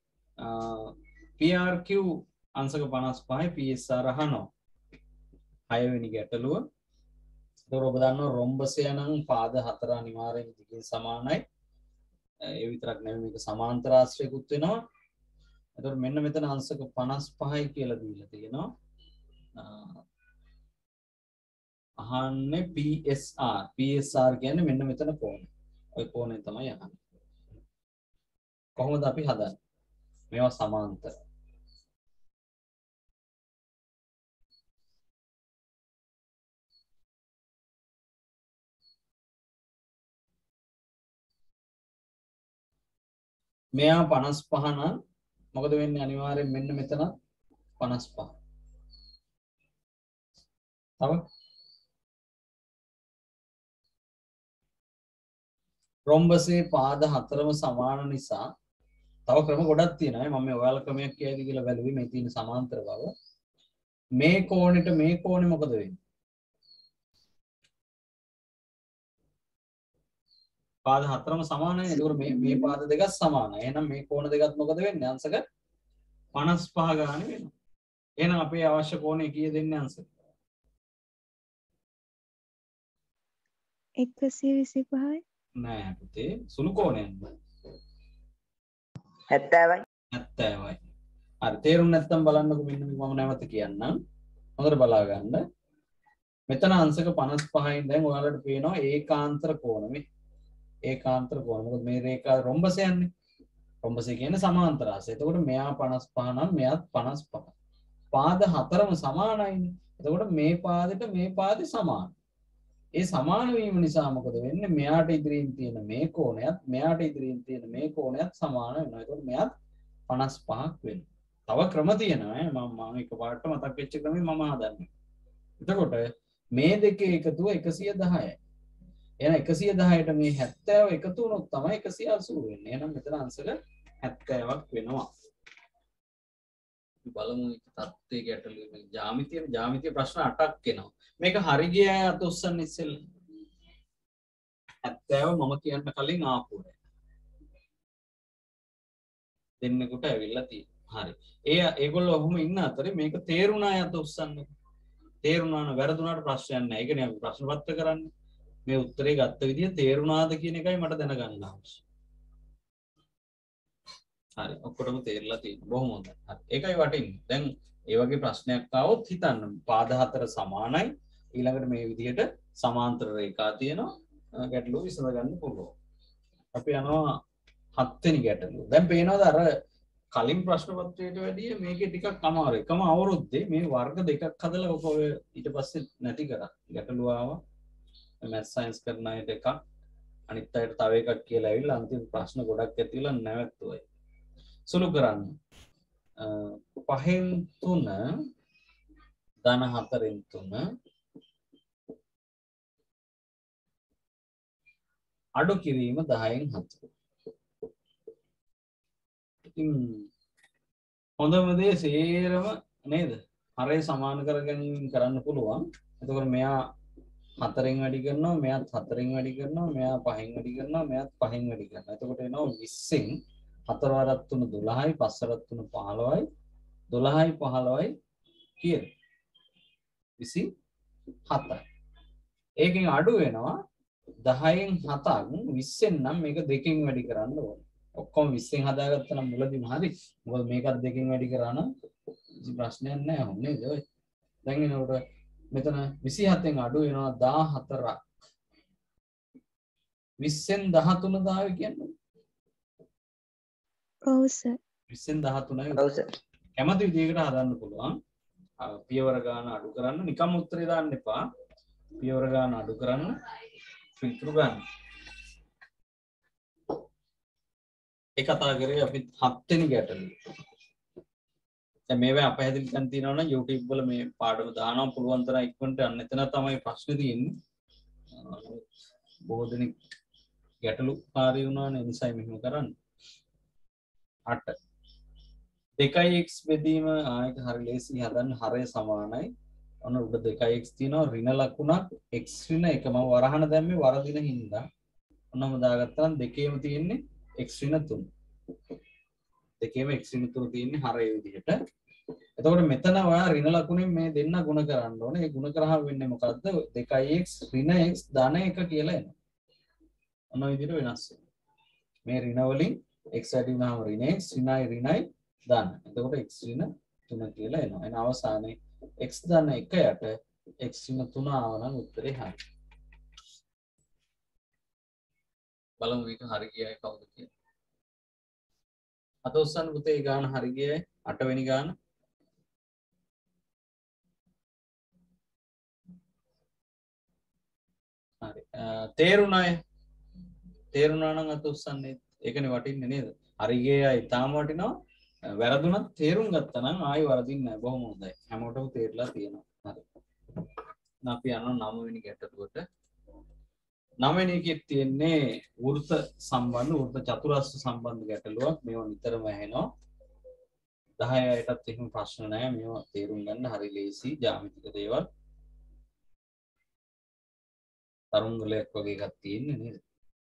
P R Q අංශක පනස් පහයි P S R අහනවා. හයවෙනි ගැටලුව. ඒතකොට ඔබ දන්නවා රොම්බසය නම් පාද හතර අනිවාර්යෙන් දිගින් සමානයි. ඒ විතරක් නෙමෙයි මේක සමාන්තර ආශ්‍රයකුත් වෙනවා. එතකොට මෙන්න මෙතන අංශක පනස් පහයි කියලා දීලා තියෙනවා. අහන්නේ P S R. P S R කියන්නේ මෙන්න මෙතන කෝණය. ওই කෝණය තමයි අහන්නේ. කොහොමද අපි හදන්නේ? මේවා සමාන්තර. මෙයා පනස් පහ නම් මොකද වෙන්නේ අනිවාර්යෙන් මෙන්න මෙතන පනස් පහ. තව රොම්බසේ පාද හතරම සමාන නිසා තව ක්‍රම ගොඩක් තියෙනවා. මම මේ ඔයාලා ක්‍රමයක් කියයිද කියලා බැලුවේ මේ තියෙන සමාන්තර බව. මේ කෝණෙට මේ කෝණෙ මොකද වෙන්නේ? පාද හතරම සමානයි. ඒකෝර මේ මේ පාද දෙකක් සමානයි. එහෙනම් මේ කෝණ දෙකත් මොකද වෙන්නේ? අංශක පනස් පහ ගානේ වෙනවා. එහෙනම් අපේ අවශ්‍ය කෝණය කීයද දෙන්නේ අංශක? එකසිය විසි පහයි. නෑ පුතේ. සුළු කෝණයක්. හැත්තෑවයි. හැත්තෑවයි. හරි තේරුම් නැත්නම් බලන්නකො මෙන්න මම නැවත කියන්නම්. හොඳට බලා ගන්න. මෙතන අංශක පනස් පහෙන් දැන් ඔයාලට පේනවා ඒකාන්තර කෝණ මේ. ඒකාන්තර කෝණ. මොකද මේ රේඛා රොම්බසය යන්නේ. රොම්බසය කියන්නේ සමාන්තර ආසය. එතකොට මෙයා පනස් පහ නම් මෙයාත් පනස් පහ. පාද හතරම සමානයිනේ. එතකොට මේ පාදෙට මේ පාදේ සමානයි. ඒ සමාන වීම නිසා මොකද වෙන්නේ? මෙයාට ඉදිරියෙන් තියෙන මේ කෝණයත් මෙයාට ඉදිරියෙන් තියෙන මේ කෝණයත් සමාන වෙනවා. එතකොට මෙයාත් පනස් පහක් වෙනවා. තව ක්‍රම තියෙනවා ඈ මම මම එකපාරට මතක් වෙච්ච ක්‍රමෙ මම හදන්නේ. එතකොට මේ දෙකේ එකතුව එකසිය දහයයි. එහෙනම් එකසිය දහයට මේ හැත්තෑව එකතු වුණොත් තමයි එකසිය අසූ වෙන්නේ. එහෙනම් මෙතන අංශක හැත්තෑවක් වෙනවා. බලමු තත්ත්වයේ ගැටලුව මේ ජ්‍යාමිතිය ජ්‍යාමිතිය ප්‍රශ්න අටක් එනවා. මේක හරි ගිය අය අත උස්සන්න ඉස්සෙල්ලා. හැත්තෑව මම කියන්න කලින් ආපු අය. දෙන්නෙකුට ඇවිල්ලා තියෙනවා. හරි. ඒ ඒගොල්ලෝ ඔහොම ඉන්න අතරේ මේක තේරුණා අය අත උස්සන්න. තේරුණා නම් වැරදුනාට ප්‍රශ්නයක් නැහැ. ඒකනේ අපි ප්‍රශ්න පත්‍ර කරන්නේ. මේ උත්තරේ ගත්ත විදිය තේරුණාද කියන එකයි මට දැනගන්න අවශ්‍යයි. හරි ඔක්කොටම තේරලා තියෙනවා. බොහොම හොඳයි. හරි. ඒකයි වටින්නේ. දැන් ඒ වගේ ප්‍රශ්නයක් ආවොත් හිතන්න පාද හතර සමානයි. ඊළඟට මේ විදිහට සමාන්තර රේඛා තියෙනවා. ගැටලුව විසඳ ගන්න පුළුවන්. අපි යනවා හත් වෙනි ගැටලුව. දැන් පේනවද අර කලින් ප්‍රශ්න පත්‍රයට වැඩිය මේකේ ටිකක් අමාරුයි. එකම අවුරුද්දේ මේ වර්ග දෙකක් හදලා ඔක ඔය ඊට පස්සේ නැති කරා. ගැටලුව ආවා. මැත්ස් සයන්ස් කරන අයට එකක් අනිත් අයට තව එකක් කියලා ඇවිල්ලා අන්තිම ප්‍රශ්න ගොඩක් ඇතිලා නැවතුයි. සුළු කරන්න. පහෙන් තුන ධන හතරෙන් තුන අඩු කිරීම දහයෙන් හතර. ඉතින් හොඳම දේ සේරම නේද? හරය සමාන කර ගැනීම කරන්න පුළුවන්. එතකොට මෙයා හතරෙන් වැඩි කරනවා, මෙයාත් හතරෙන් වැඩි කරනවා, මෙයා පහෙන් වැඩි කරනවා, මෙයාත් පහෙන් වැඩි කරනවා. එතකොට එනවා විස්සෙන් හතර වරක් තුන දොළහයි, පහ වරක් තුන පහළොවයි, දොළහයි පහළොවයි කියන විසි හතයි. ඒකෙන් අඩු වෙනවා දහයෙන් හතක් විස්සෙන් නම් මේක දෙකෙන් වැඩි කරන්න ඕනේ. ඔක්කොම විස්සෙන් හදාගත්තා නම් මුලදීම හරි. මොකද මේකත් දෙකෙන් වැඩි කරා නම් කිසි ප්‍රශ්නයක් නැහැ නේද ඔය. දැන් එනකොට මෙතන විසි හතෙන් අඩු වෙනවා දාහතරක්. විස්සෙන් දහතුන දාවේ කියන්නේ. ඔව් සර්. විස්සෙන් දහතුනයි. ඔව් සර්. කැමති විදිහකට හදන්න පුළුවන්. පියවර ගාන අඩු කරන්න නිකම් උත්තරේ දාන්න එපා. පියවර ගාන අඩු කරන්න ෆිල්ටර් ගන්න. ඒ කතා කරේ අපි හත් වෙනි ගැටලුව. දැන් මේවා අපහැදිලිකම් තියෙනවා නම් YouTube වල මේ පාඩම දානවා පුළුවන් තරම් ඉක්මනට යන්න. එතන තමයි ප්‍රශ්නේ තියෙන්නේ. බොහෝ දෙනෙක් ගැටලුකාරී වුණානේ නිසයි මෙහෙම කරන්නේ. අට දෙකයි x බෙදීම ආයක හරි ලේසි හදන්න හරය සමානයි. ඔන්න උඩ දෙකයි x තියෙනවා ඍණ ලකුණක් x ඍණ එක මම වරහන දැම්මේ වරදින හින්දා. ඔන්නම දාගත්තා නම් දෙකේම තියෙන්නේ x ඍණ තුන. දෙකේම x ඍණ තුන තියෙන්නේ හරය විදිහට. එතකොට මෙතන ඔයා ඍණ ලකුණෙන් මේ දෙන්න ගුණ කරන්න ඕනේ. ඒ ගුණ කරාම වෙන්නේ මොකද්ද? දෙකයි x ඍණ x ධන එක කියලා එනවා. ඔන්න ඔය විදිහට වෙනස් වෙනවා. මේ ඍණ වලින් x වැඩි වුණාම ඍණ x ඍණයි ඍණයි ධන. එතකොට x ඍණ තුන කියලා එනවා. එන අවසානයේ x ධන එක යට x ඍණ තුන ආව නම් උත්තරේ හරි. බලමු මේක හරි ගියයි කවුද කියලා. අත උස්සන්න පුතේ ගාන හරි ගියයි අට වෙනි ගාන. හරි. තේරුණාය? තේරුණා නම් අත උස්සන්නේ. ඒකනේ වටින්නේ නේද? හරි ගියයි තාම වටිනවා. වැරදුනත් තේරුම් ගත්තා නම් ආයි වරදින්නේ නැහැ. බොහොම හොඳයි. හැමෝටම තේරලා තියෙනවා. හරි. දැන් අපි යනවා නව වෙනි ගැටලුවට. නව වෙනි එකේ තියෙන්නේ වෘත්ත සම්බන්ධ වෘත්ත චතුරස්‍ර සම්බන්ධ ගැටලුවක්. මේවා නිතරම ඇහෙනවා. දහයටත් එහෙම ප්‍රශ්න නැහැ. මේවා තේරුම් ගන්න හරි ලේසි ජ්‍යාමිතික දේවල්. තරුංගලයක් වගේ එකක් තියෙන්නේ නේද?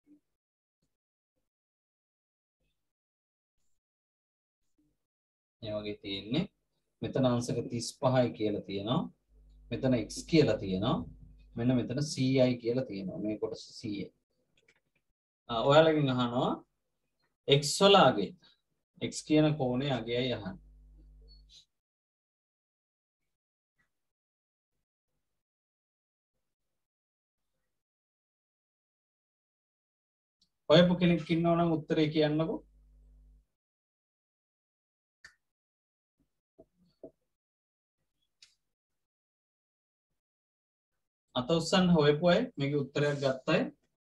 මේ වගේ තියෙන්නේ. මෙතන අංශක තිස් පහයි කියලා තියෙනවා. මෙතන x කියලා තියෙනවා. මෙන්න මෙතන ci කියලා තියෙනවා. මේ කොටස ci. ආ ඔයාලගෙන් අහනවා x වල අගය. x කියන කෝණේ අගයයි අහන්නේ. ඔයපු කෙනෙක් ඉන්නව නම් උත්තරේ කියන්නකෝ. අත උස්සන්න හොයපු අය මේකේ උත්තරයක් ගත්තයි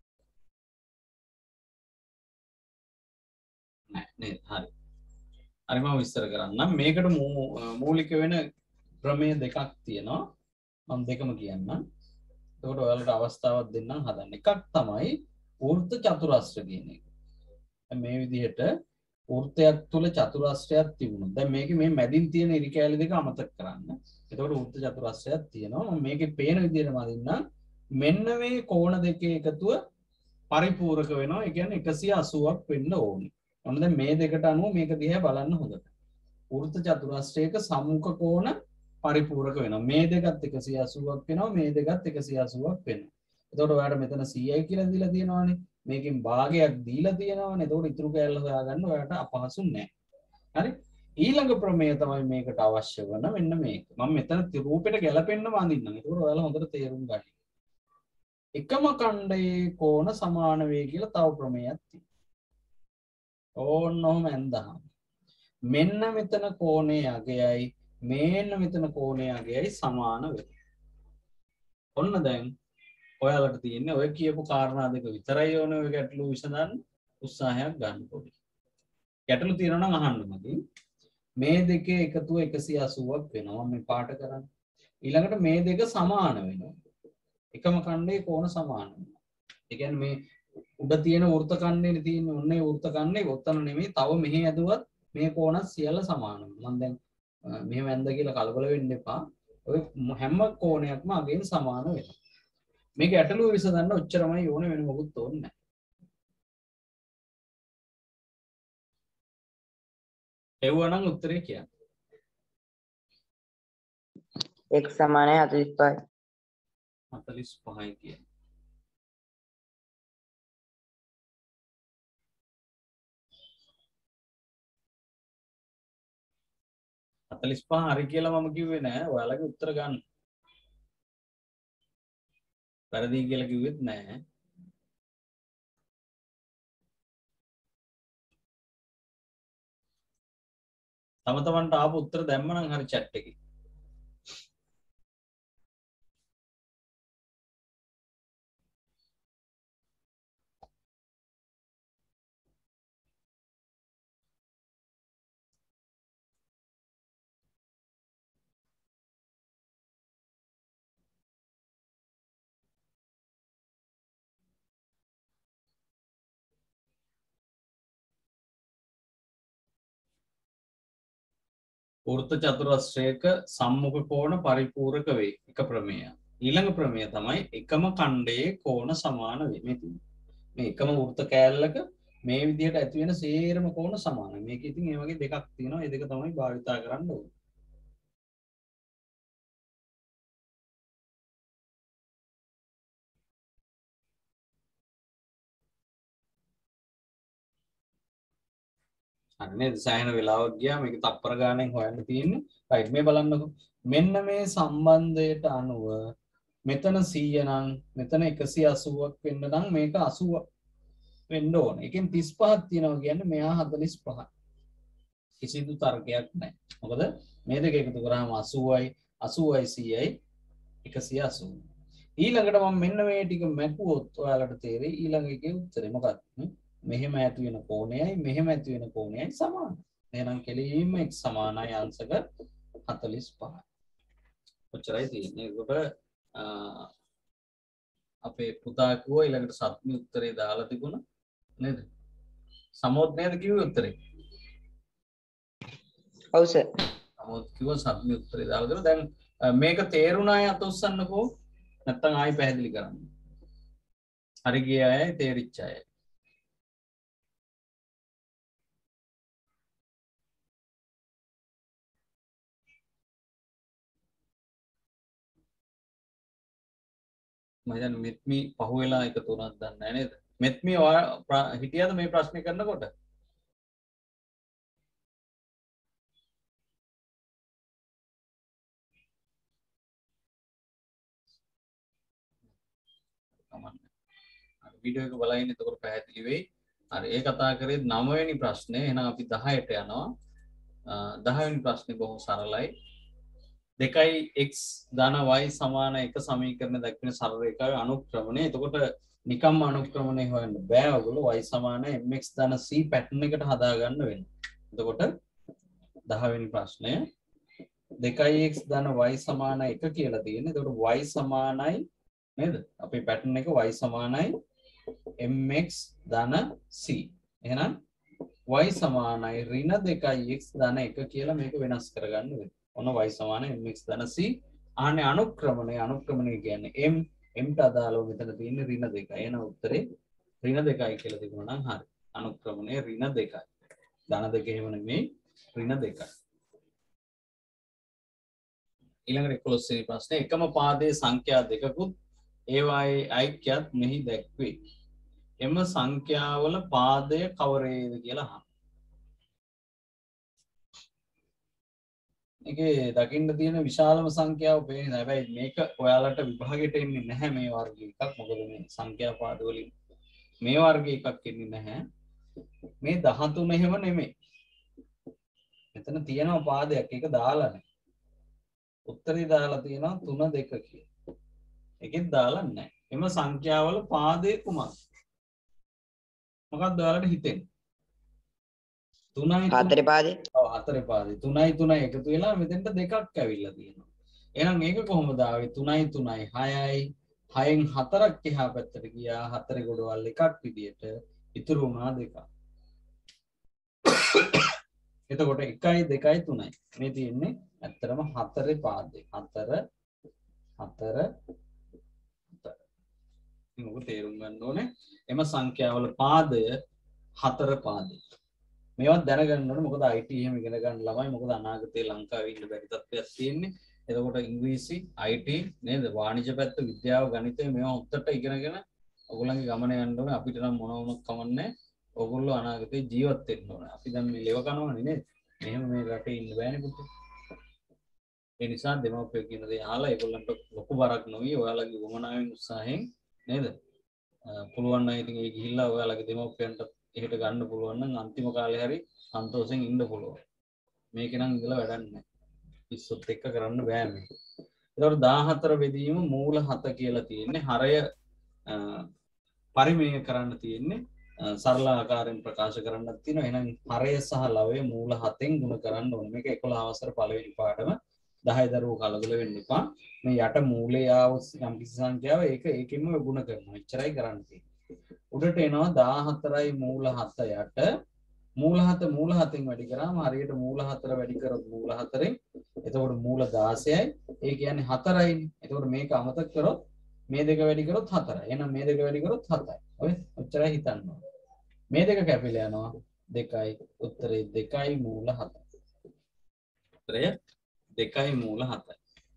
නෑ නේද? හරි. හරි මම විස්තර කරන්නම්. මේකට මූලික වෙන ක්‍රමය දෙකක් තියෙනවා. මම දෙකම කියන්නම්. එතකොට ඔයාලට අවස්ථාවක් දෙන්නම් හදන්න. එකක් තමයි වෘත්ත චතුරස්‍ර කියන එක. මේ විදිහට වෘත්තයක් තුල චතුරස්‍රයක් තිබුණා. දැන් මේකේ මේ මැදින් තියෙන ඉරි කෑලි දෙක අමතක කරන්න. එතකොට වෘත්ත චතුරස්‍රයක් තියෙනවා. මම මේකේ පේන විදිහට මදින්නම්. මෙන්න මේ කෝණ දෙකේ එකතුව පරිපූරක වෙනවා. ඒ කියන්නේ එකසිය අසූවක් වෙන්න ඕනේ. ඔන්න දැන් මේ දෙකට අනුව මේක දිහා බලන්න හොඳට. වෘත්ත චතුරස්‍රයක සම්මුඛ කෝණ පරිපූරක වෙනවා. මේ දෙකත් එකසිය අසූවක් වෙනවා. මේ දෙකත් එකසිය අසූවක් වෙනවා. එතකොට ඔයාලට මෙතන ci කියලා දීලා තියෙනවානේ. මේකෙන් භාගයක් දීලා තියෙනවානේ. එතකොට ඉතුරු කෑල්ල හොයාගන්න ඔයාලට අපහසු නෑ. හරි? ඊළඟ ප්‍රමේය තමයි මේකට අවශ්‍ය වෙන මෙන්න මේක. මම මෙතන රූපෙට ගැලපෙන්න වඳින්නම්. එතකොට ඔයාලා හොඳට තේරුම් ගන්න. එකම ඛණ්ඩයේ කෝණ සමාන වේ කියලා තව ප්‍රමේයක් තියෙනවා. ඕන්න ඔහම ඇඳහම. මෙන්න මෙතන කෝණයේ අගයයි මේන්න මෙතන කෝණයේ අගයයි සමාන වෙනවා. ඔන්න දැන් ඔයාලට තියෙන්නේ ඔය කියපු කාරණා දෙක විතරයි ඕනේ ඔය ගැටලු විසඳන්න උත්සාහයක් ගන්න පොඩි. ගැටලු තියෙනවා නම් අහන්න මගේ. මේ දෙකේ එකතුව එකසිය අසූවක් වෙනවා මේ පාට කරන්න. ඊළඟට මේ දෙක සමාන වෙනවා. එකම ඛණ්ඩයේ කෝණ සමාන වෙනවා. ඒ කියන්නේ මේ උඩ තියෙන වෘත්ත ඛණ්ඩයේ තියෙන ඔන්නේ වෘත්ත ඛණ්ඩේ ඔතන නෙමෙයි තව මෙහි ඇදුවත් මේ කෝණ සියල්ල සමාන වෙනවා. මම දැන් මෙහෙම ඇඳ කියලා කලබල වෙන්න එපා. ඔය හැම කෝණයක්ම අගෙන් සමාන වෙනවා. මේක ගැටලුව විසඳන්න ඔච්චරමයි ඕනේ වෙන මොකුත් ඕනේ නැහැ. එවුවනම් උත්තරේ කියන්න. x සමානයි හතළිස් පහයි. හතළිස් පහයි කියන්නේ. හතළිස් පහ හරි කියලා මම කිව්වේ නෑ. ඔයාලගේ උත්තර ගන්න. වැරදි කියලා කිව්වෙත් නෑ. තම තමන්ට ආපු උත්තර දැම්ම නම් හරි chat එකේ. වෘත්ත චතුරස්‍රයක සම්මුඛ කෝණ පරිපූර්ණක වේ. එක ප්‍රමේයය. ඊළඟ ප්‍රමේය තමයි එකම ඛණ්ඩයේ කෝණ සමාන වේ. මේ මේ එකම වෘත්ත කෑල්ලක මේ විදිහට ඇති වෙන සේරම කෝණ සමානයි. මේක ඉතින් මේ වගේ දෙකක් තියෙනවා. ඒ දෙක තමයි භාවිතා කරන්න ඕනේ. අනේ සෑහෙන වෙලාවක් ගියා මේක තප්පර ගානෙන් හොයන්න තියෙන්නේ. රයිට් මේ බලන්නකෝ. මෙන්න මේ සම්බන්ධයට අනුව මෙතන සීය නම් මෙතන එකසිය අසූවක් වෙන්න නම් මේක අසූවක් වෙන්න ඕනේ. ඒකෙන් තිස් පහක් තියෙනවා කියන්නේ මෙහා හතළිස් පහයි. කිසිදු තර්කයක් නැහැ. මොකද මේ දෙක එකතු කරාම අසූවයි අසූවයි සීයයි එකසිය අසූ. ඊළඟට මම මෙන්න මේ ටික මැකුවොත් ඔයාලට තේරෙයි ඊළඟ එකේ උත්තරේ මොකක්ද? මෙහෙම ඇති වෙන කෝණයයි මෙහෙම ඇති වෙන කෝණයයි සමානයි. එහෙනම් කෙලින්ම x සමානයි අංශක හතළිස් පහයි. ඔච්චරයි තියෙන්නේ. ඒකට අපේ පුතා කිව්වා ඊළඟට සත්‍ය උත්තරේ දාලා තිබුණා නේද? සමෝත් නේද කිව්වේ උත්තරේ? ඔව් සර්. සමෝත් කිව්වා සත්‍ය උත්තරේ දාලා දෙනවා. දැන් මේක තේරුණා අය අත උස්සන්නකෝ. නැත්තම් ආයි පැහැදිලි කරන්න. හරි ගිය අයයි තේරිච්ච අයයි. මම මෙත්මි පහුවෙලා එක තුනක් දන්නේ නැහැ නේද? මෙත්මි හිටියද මේ ප්‍රශ්නේ කරනකොට? කමන්නේ. අර වීඩියෝ එක බලයින් එතකොට පැහැදිලි වෙයි. හරි ඒ කතා කරේ නව වෙනි ප්‍රශ්නේ. එහෙනම් අපි දහයට යනවා. දහ වෙනි ප්‍රශ්නේ බොහොම සරලයි. දෙකයි x ධන y සමාන එක සමීකරණ දක්වන සරල රේඛාවේ අනුක්‍රමණය. එතකොට නිකම්ම අනුක්‍රමණය හොයන්න බෑ ඔයගොල්ලෝ. y සමාන mx ධන c පැටර්න් එකට හදා ගන්න වෙනවා. එතකොට දහ වෙනි ප්‍රශ්නය දෙකයි x ධන y සමාන එක කියලා තියෙනවා. එතකොට y සමානයි නේද? අපේ පැටර්න් එක y සමානයි mx ධන c. එහෙනම් y සමානයි ඍණ දෙකයි x ධන එක කියලා මේක වෙනස් කරගන්න වෙනවා. ඔන්න y සමාන mx ධන c. ආනේ අනුක්‍රමණය අනුක්‍රමණය කියන්නේ m m ට අදාළව මෙතන තියෙන්නේ ඍණ දෙකයි. එහෙනම් උත්තරේ ඍණ දෙකයි කියලා තිබුණා නම් හරි. අනුක්‍රමණය ඍණ දෙකයි. ධන දෙක එහෙම නෙමෙයි ඍණ දෙකයි. ඊළඟට එකොළොස් වෙනි ප්‍රශ්නේ එකම පාදයේ සංඛ්‍යා දෙකකුත් ඒවායේ ඓක්‍යත් මෙහි දැක්වේ. එම සංඛ්‍යාවල පාදය කවරේද කියලා අහන්න. ඒකේ දකින්න තියෙන විශාලම සංඛ්‍යාව පේන්නේ. හැබැයි මේක ඔයාලට විභාගයට එන්නේ නැහැ මේ වර්ග එකක්. මොකද මේ සංඛ්‍යා පාද වලින් මේ වර්ග එකක් එන්නේ නැහැ. මේ දහතුන එහෙම නෙමෙයි. මෙතන තියෙනවා පාදයක් ඒක දාලා නැහැ. උත්තරේ දාලා තියෙනවා තුන දෙක කියලා. ඒකෙත් දාලා නැහැ. එම සංඛ්‍යාවල පාදේ කුමක්ද? මොකක්ද ඔයාලට හිතෙන්නේ? තුනයි හතරේ පාදේ. ඔව් හතරේ පාදේ. තුනයි තුනයි එකතු වෙලා මෙතෙන්ට දෙකක් ඇවිල්ලා තියෙනවා. එහෙනම් ඒක කොහොමද ආවේ? තුනයි තුනයි හයයි. හයෙන් හතරක් එහා පැත්තට ගියා. හතරේ ගොඩවල් එකක් විදියට ඉතුරු වුණා දෙකක්. එතකොට එකයි දෙකයි තුනයි. මේ තියෙන්නේ ඇත්තටම හතරේ පාදේ. හතර හතර හතර. මොකද තේරුම් ගන්න ඕනේ. එම සංඛ්‍යාවල පාදය හතර පාදේ. මේවත් දැනගන්න ඕනේ. මොකද I T එහෙම ඉගෙන ගන්න ළමයි මොකද අනාගතේ ලංකාවේ ඉන්න බැරි තත්ත්වයක් තියෙන්නේ. එතකොට ඉංග්‍රීසි I T නේද? වාණිජ පැත්ත, විද්‍යාව, ගණිතය මේවා උත්තර ඉගෙනගෙන ඔයගොල්ලන්ගේ ගමන යන්න ඕනේ. අපිට නම් මොන වුණත් කමන්නේ. ඔයගොල්ලෝ අනාගතේ ජීවත් වෙන්න ඕනේ. අපි දැන් මේ ලෙව කනවනේ නේද? මෙහෙම මේ රටේ ඉන්න බෑනේ පුතේ. ඒ නිසා දෙමව්පියෝ කියන දේ අහලා ඒගොල්ලන්ට ලොකු බරක් නොවි ඔයාලගේ වමනාවෙන් උත්සාහයෙන් නේද? පුළුවන් නම් ඉතින් ඒ ගිහිල්ලා ඔයාලගේ දෙමව්පියන්ට එහෙට ගන්න පුළුවන් නම් අන්තිම කාලේ හරි සන්තෝෂෙන් ඉන්න පුළුවන්. මේක නම් ඉඳලා වැඩක් නැහැ. පිස්සොත් එක්ක කරන්න බෑ මේක. ඒතකොට දාහතර බෙදීම මූල හත කියලා තියෙන්නේ. හරය පරිමේය කරන්න තියෙන්නේ. සරල ආකාරයෙන් ප්‍රකාශ කරන්නත් තියෙනවා. එහෙනම් හරය සහ ලවය මූල හතෙන් ගුණ කරන්න ඕනේ. මේක එකොළහ වසර පළවෙනි පාඩම දහය දරුවෝ කලබල වෙන්න එපා. මේ යට මූලයේ ආව යම් කිසි සංඛ්‍යාව ඒක ඒකෙන්ම ගුණ කරනවා. එච්චරයි කරන්න තියෙන්නේ. උඩට එනවා දාහතරයි මූල හත යට මූල හත මූල හතෙන් වැඩි කරාම හරියට මූල හතර වැඩි කරොත් මූල හතරෙන් එතකොට මූල දාසයයි. ඒ කියන්නේ හතරයිනේ. එතකොට මේක අමතක කරොත් මේ දෙක වැඩි කරොත් හතරයි. එහෙනම් මේ දෙක වැඩි කරොත් හතයි. ඔය ඔච්චරයි හිතන්න ඕනේ. මේ දෙක කැපිලා යනවා දෙකයි. උත්තරේ දෙකයි මූල හතයි. උත්තරය දෙකයි මූල හතයි.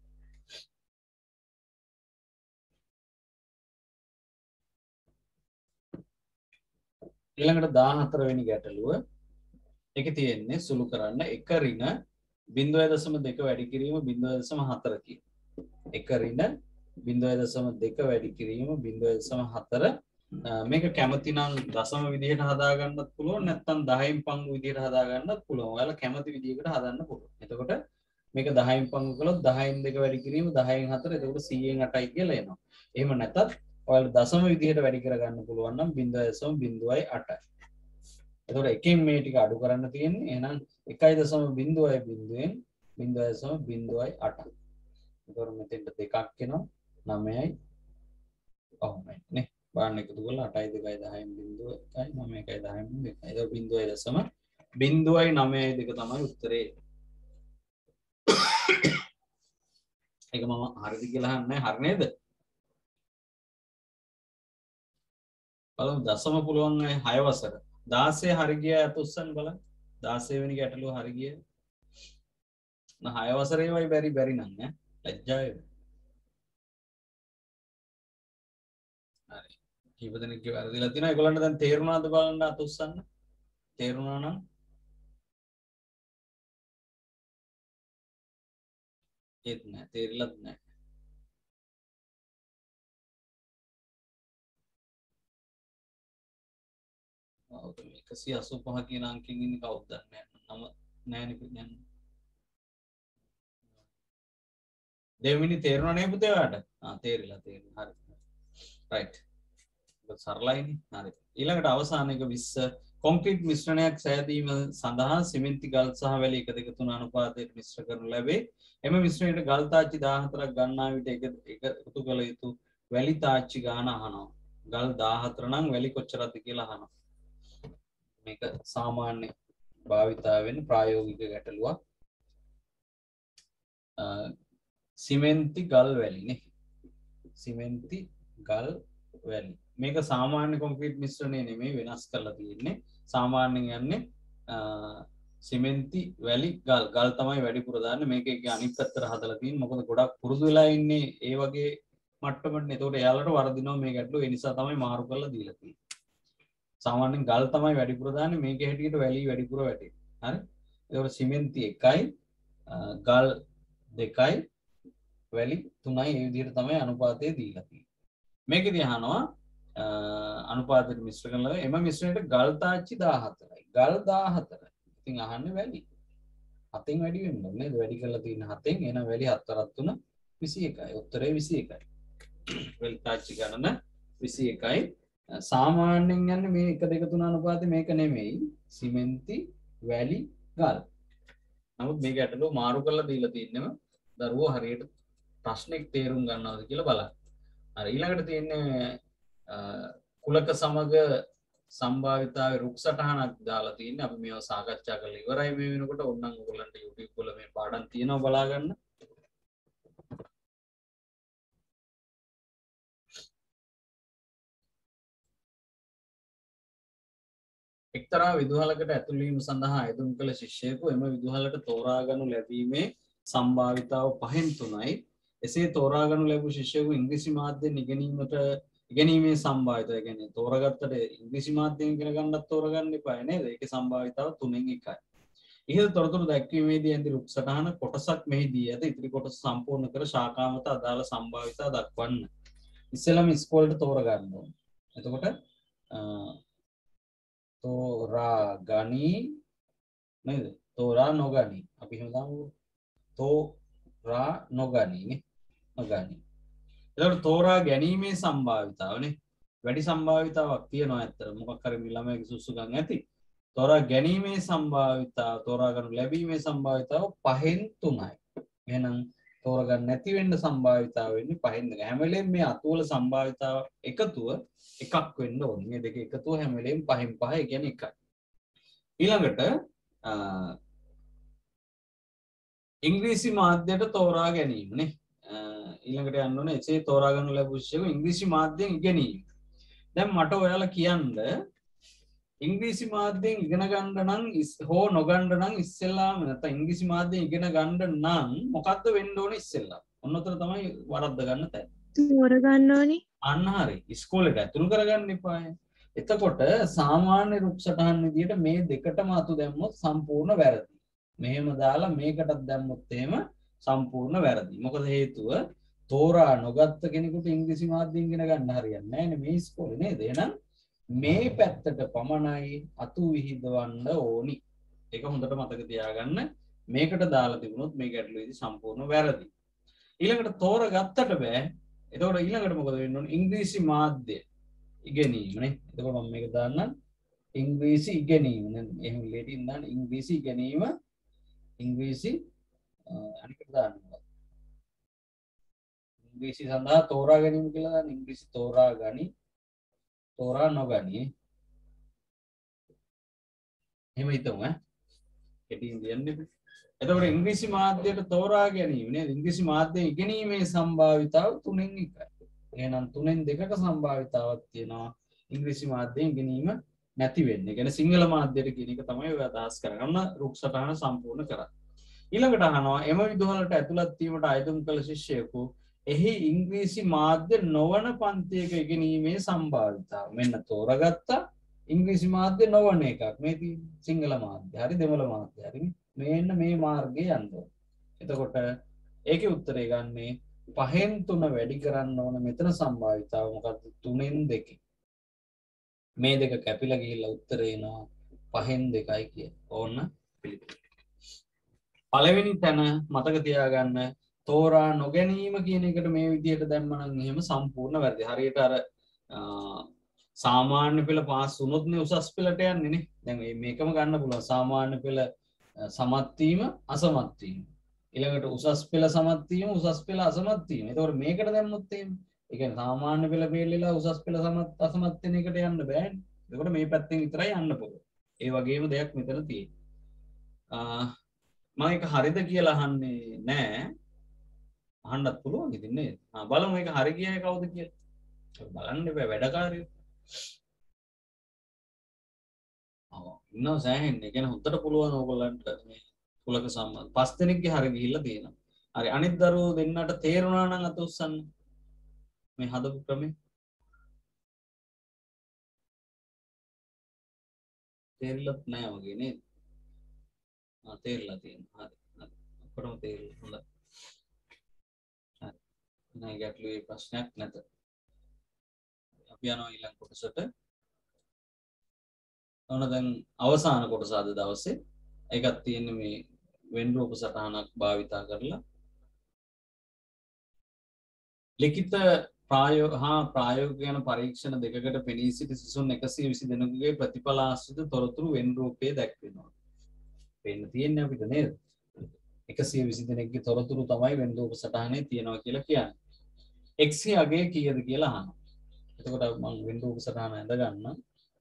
ඊළඟට දාහතර වෙනි ගැටලුව. ඒකේ තියෙන්නේ සුළු කරන්න එක ඍණ ज़ीरो दशमलव टू වැඩි කිරීම ज़ीरो दशमलव फोर කියන. එක ඍණ ज़ीरो दशमलव टू වැඩි කිරීම ज़ीरो दशमलव फोर මේක කැමති නම් දශම විදිහට හදා ගන්නත් පුළුවන් නැත්නම් දහයෙන් පංගු විදිහට හදා ගන්නත් පුළුවන්. ඔයාලා කැමති විදිහකට හදන්න පුළුවන්. එතකොට මේක දහයෙන් පංගු කළොත් දහයෙන් දෙක වැඩි කිරීම දහයෙන් හතර එතකොට සීයෙන් අටයි කියලා එනවා. එහෙම නැත්නම් ඔයාලා දශම විදිහට වැඩි කර ගන්න පුළුවන් නම් ज़ीरो दशमलव एट. එතකොට එකෙන් මේ ටික අඩු කරන්න තියෙන්නේ. එහෙනම් one දශමලව ज़ीरो බිංදුවෙන් ज़ीरो दशमलव एट. එතකොට මෙතෙන්ට දෙකක් එනවා නවයයි ඔහොමයි නේ. බාන්න එකතු කරලා අටයි දෙකයි දහයෙන් බිංදුව එකයි නවය එකයි දහයෙන් බිංදුව එකයි. ඒක ज़ीरो දශමලව නවය දෙක තමයි උත්තරේ. ඒක මම හරිද කියලා අහන්නේ හරි නේද? බලමු දශම පුළුවන් අය හය වසර. දාසය හරි ගියා අතුස්සන් බලන්න. දාසය වෙනි ගැටලුව හරි ගියා. නා හය වසරේ වයි බැරි බැරි නම් ඈ ලැජ්ජාවේ. හරි. කීප දෙනෙක් වැරදිලා තියෙනවා. ඒගොල්ලන්ට දැන් තේරුණාද බලන්න අතුස්සන්න? තේරුණා නම් ඒත් නෑ තේරිලත් නෑ. එකසිය අසූ පහ කියන අංකෙන් ඉන්නේ කවුද දන්නේ නැහැ. නම නෑනේ කියන්නේ. දෙවෙනි තේරුණා නේ පුතේ ඔයාලට? ආ තේරිලා තේරිලා. හරි. රයිට්. ඒක සරලයිනේ. හරි. ඊළඟට අවසාන එක විස්ස කොන්ක්‍රීට් මිශ්‍රණයක් සෑදීම සඳහා සිමෙන්ති ගල් සහ වැලි එක දෙක තුන අනුපාතයට මිශ්‍ර කරනු ලැබේ. එම මිශ්‍රණයට ගල් තාච්චි දාහතරක් ගන්නා විට එක එකතු කළ යුතු වැලි තාච්චි ගාන අහනවා. ගල් දාහතර නම් වැලි කොච්චරද කියලා අහනවා. මේක සාමාන්‍ය භාවිතා වෙන ප්‍රායෝගික ගැටලුවක්. සිමෙන්ති ගල් වැලි නේ. සිමෙන්ති ගල් වැලි. මේක සාමාන්‍ය කොන්ක්‍රීට් මිශ්‍රණය නෙමෙයි වෙනස් කරලා තියෙන්නේ. සාමාන්‍යයෙන් යන්නේ සිමෙන්ති වැලි ගල් ගල් තමයි වැඩිපුර දාන්නේ. මේකේ අනිත් පැත්තට හදලා තියෙන්නේ. මොකද ගොඩක් පුරුදු වෙලා ඉන්නේ ඒ වගේ මට්ටමකට. ඒතකොට එයාලට වරදිනවා මේ ගැටලුව. ඒ නිසා තමයි මාරු කරලා දීලා තියෙන්නේ. සාමාන්‍යයෙන් ගල් තමයි වැඩිපුර දාන්නේ. මේකේ හැටියට වැලි වැඩිපුර වැටෙන්නේ. හරි. ඒතකොට සිමෙන්ති එකයි ගල් දෙකයි වැලි තුනයි ඒ විදිහට තමයි අනුපාතය දීලා තියෙන්නේ. මේකෙදී අහනවා අනුපාතයට මිශ්‍ර කරලා එම මිශ්‍රණයට ගල් තාච්චි දාහතරයි. ගල් දාහතරයි. ඉතින් අහන්නේ වැලි. හතෙන් වැඩි වෙන්න ඕනේ නේද? වැඩි කරලා තියෙන හතෙන් එහෙනම් වැඩි හතරක් තුන විසි එකයි. උත්තරේ විසි එකයි. වෙල්තාච්චි ගණන විසි එකයි. සාමාන්‍යයෙන් යන්නේ මේ එක දෙක තුන අනුපාතය මේක නෙමෙයි. සිමෙන්ති වැලි ගල්. නමුත් මේක ඇටලුව මාරු කරලා දීලා තියෙන්නම දරුවෝ හරියට ප්‍රශ්නෙක් තේරුම් ගන්නවද කියලා බලන්න. අර ඊළඟට තියෙන්නේ කුලක සමග සම්භාවිතාවේ රුක් සටහනක් දාලා තියෙන්නේ. අපි මේවා සාකච්ඡා කරලා ඉවරයි මේ වෙනකොට. ඕනනම් ඔයගොල්ලන්ට YouTube වල මේ පාඩම් තියෙනවා බලා ගන්න. එක්තරා විදුහලකට ඇතුළු වීම සඳහා අයදුම් කළ ශිෂ්‍යයෙකු එම විදුහලට තෝරා ගනු ලැබීමේ සම්භාවිතාව පහෙන් තුනයි. එසේ තෝරා ගනු ලැබූ ශිෂ්‍යයෙකු ඉංග්‍රීසි මාධ්‍යයෙන් ඉගෙනීමට ඉගෙනීමේ සම්භාවිතාව කියන්නේ තෝරාගත්තට ඉංග්‍රීසි මාධ්‍යයෙන් ඉගෙන ගන්නත් තෝරගන්න එපා නේද? ඒකේ සම්භාවිතාව තුනෙන් එකයි. ඉහළ තොරතුරු දැක්වීමේදී ඇති රුක් සටහන කොටසක් මෙහිදී ඇත. ඉතිරි කොටස සම්පූර්ණ කර ශාඛා මත අදාළ සම්භාවිතාව දක්වන්න. ඉස්සෙල්ලාම ඉස්කෝලේට තෝරගන්න ඕනේ. එතකොට තෝරා ගනි නේද? තෝරා නොගනි. අපි එහෙම දාමු. තෝරා නොගනි නේ. නොගනි. එතකොට තෝරා ගැනීමේ සම්භාවිතාවනේ වැඩි සම්භාවිතාවක් තියෙනවා ඇත්තට. මොකක් හරි මේ ළමයිගේ සුසුකම් ඇති. තෝරා ගැනීමේ සම්භාවිතාව තෝරා ගන්න ලැබීමේ සම්භාවිතාව පහෙන් තුනයි. එහෙනම් තෝරගන්න නැති වෙන්න සම්භාවිතාව වෙන්නේ පහෙන් දෙක. හැම වෙලේම මේ අතුවල සම්භාවිතාව එකතුව එකක් වෙන්න ඕනේ. මේ දෙක එකතුව හැම වෙලේම පහෙන් පහ ඒ කියන්නේ එකයි. ඊළඟට ඉංග්‍රීසි මාධ්‍යයට තෝරා ගැනීම නේ. ඊළඟට යන්න ඕනේ එසේ තෝරා ගන්න ලැබු ශිෂ්‍යයෙකු ඉංග්‍රීසි මාධ්‍යයෙන් ඉගෙනීම. දැන් මට ඔයාලා කියන්න ඉංග්‍රීසි මාධ්‍යයෙන් ඉගෙන ගන්න නම් හෝ නොගන්න නම් ඉස්සෙල්ලාම නැත්නම් ඉංග්‍රීසි මාධ්‍යයෙන් ඉගෙන ගන්න නම් මොකද්ද වෙන්න ඕනේ ඉස්සෙල්ලා? ඔන්න ඔතන තමයි වරද්ද ගන්න තැන. තෝරගන්න ඕනේ. අන්න හරි. ඉස්කෝලේට ඇතුළු කරගන්න එපාය. එතකොට සාමාන්‍ය රුක් සටහන් විදියට මේ දෙකටම අතු දැම්මොත් සම්පූර්ණ වැරදි. මෙහෙම දාලා මේකටත් දැම්මොත් එහෙම සම්පූර්ණ වැරදි. මොකද හේතුව තෝරා නොගත්ත කෙනෙකුට ඉංග්‍රීසි මාධ්‍යයෙන් ඉගෙන ගන්න හරියන්නේ නැහැ නේ මේ ඉස්කෝලේ නේද? එහෙනම් මේ පැත්තට පමණයි අතු විහිදවන්න ඕනි. ඒක හොඳට මතක තියාගන්න. මේකට දාලා තිබුණොත් මේ ගැටලුවේදී සම්පූර්ණ වැරදි. ඊළඟට තෝරගත්තට බෑ. එතකොට ඊළඟට මොකද වෙන්න ඕනේ? ඉංග්‍රීසි මාධ්‍ය ඉගෙනීම නේ. එතකොට මම මේක දාන්නම් ඉංග්‍රීසි ඉගෙනීම නේ. එහෙම ලේටින් දාන්න ඉංග්‍රීසි ඉගෙනීම ඉංග්‍රීසි අනිකට දාන්න. ඉංග්‍රීසි සඳහා තෝරා ගැනීම කියලා දාන්න. ඉංග්‍රීසි තෝරා ගනි තෝරා නොගනි. එහෙම හිතමු ඈ. කෙටියෙන් දෙන්නේ. එතකොට ඉංග්‍රීසි මාධ්‍යයට තෝරා ගැනීම නේද? ඉංග්‍රීසි මාධ්‍යයෙන් ඉගෙනීමේ සම්භාවිතාව තුනෙන් එකයි. එහෙනම් තුනෙන් දෙකක සම්භාවිතාවක් තියෙනවා ඉංග්‍රීසි මාධ්‍යයෙන් ඉගෙනීම නැති වෙන්නේ. ඒ කියන්නේ සිංහල මාධ්‍යයට කියන එක තමයි ඔය අදහස් කරගන්න රුක් සටහන සම්පූර්ණ කරන්නේ. ඊළඟට අහනවා එම විදුහලට ඇතුළත් වීමට අයදුම් කළ ශිෂ්‍යයෙකු එහි ඉංග්‍රීසි මාධ්‍ය නොවන පන්තියක ඉගෙනීමේ සම්භාවිතාව. මෙන්න තෝරගත්තා ඉංග්‍රීසි මාධ්‍ය නොවන එකක්. මේ සිංහල මාධ්‍ය හරි දෙමළ මාධ්‍ය හරි මෙන්න මේ මාර්ගයේ යන්න ඕන. එතකොට ඒකේ උත්තරේ ගන්නේ පහෙන් තුන වැඩි කරන්න ඕන. මෙතන සම්භාවිතාව මොකද්ද? තුනෙන් දෙකයි. මේ දෙක කැපිලා ගිහිල්ලා උත්තරේ එනවා පහෙන් දෙකයි කිය. ඕන්න පිළිතුර. පළවෙනි තැන මතක තියාගන්න තෝරා නොගැනීම කියන එකට මේ විදිහට දැම්මනම් එහෙම සම්පූර්ණ වැරදි. හරියට අර සාමාන්‍ය පෙළ පාස් වුණොත් නේ උසස් පෙළට යන්නේ නේ. දැන් මේකම ගන්න පුළුවන්. සාමාන්‍ය පෙළ සමත් වීම අසමත් වීම. ඊළඟට උසස් පෙළ සමත් වීම උසස් පෙළ අසමත් වීම. ඒතකොට මේකට දැම්මොත් එහෙම ඒ කියන්නේ සාමාන්‍ය පෙළ බේරලා උසස් පෙළ සමත් අසමත් වෙන එකට යන්න බෑනේ. ඒකට මේ පැත්තෙන් විතරයි යන්න පුළුවන්. ඒ වගේම දෙයක් මෙතන තියෙනවා. මම ඒක හරිද කියලා අහන්නේ නෑ. අහන්නත් පුළුවන් ඉතින් නේද? ආ බලමු ඒක හරි කියයි කවුද කියලා. බලන්න බෑ වැඩකාරයෝ. ආ ඉන්නව සෑහෙන්නේ. ඒ කියන්නේ හොද්දට පුළුවන් ඕගොල්ලන්ට මේ කුලක සම්බන්ධ. පස් දෙනෙක්ගේ හරි ගිහිල්ලා තියෙනවා. හරි අනිත් දරුවෝ දෙන්නට තේරුණා නම් අත උස්සන්න. මේ හදපු ක්‍රමේ. තේරිලත් නෑ වගේ නේද? ආ තේරිලා තියෙනවා. හරි. හරි. ඔක්කොම තේරිලා හොඳයි. නෑ ගැටලුවේ ප්‍රශ්නයක් නැත. අපි යනවා ඊළඟ කොටසට. ඔන්න දැන් අවසාන කොටස අද දවසේ. ඒකත් තියෙන්නේ මේ වෙන් රූප සටහනක් භාවිතා කරලා ලිඛිත ප්‍රායෝගික හා ප්‍රායෝගික යන පරීක්ෂණ දෙකකට පෙනී සිටි සිසුන් එකසිය විසි දෙනෙකුගේ ප්‍රතිඵල ආශ්‍රිත තොරතුරු වෙන් රූපයේ දැක්වෙනවා. පේන්න තියෙන්නේ අපිට නේද? එකසිය විසි දෙනෙක්ගේ තොරතුරු තමයි වෙන් රූප සටහනේ තියෙනවා කියලා කියන්නේ. x අගය කීයද කියලා අහනවා. එතකොට මම වෙන් රූප සටහන ඇඳ ගන්නම්.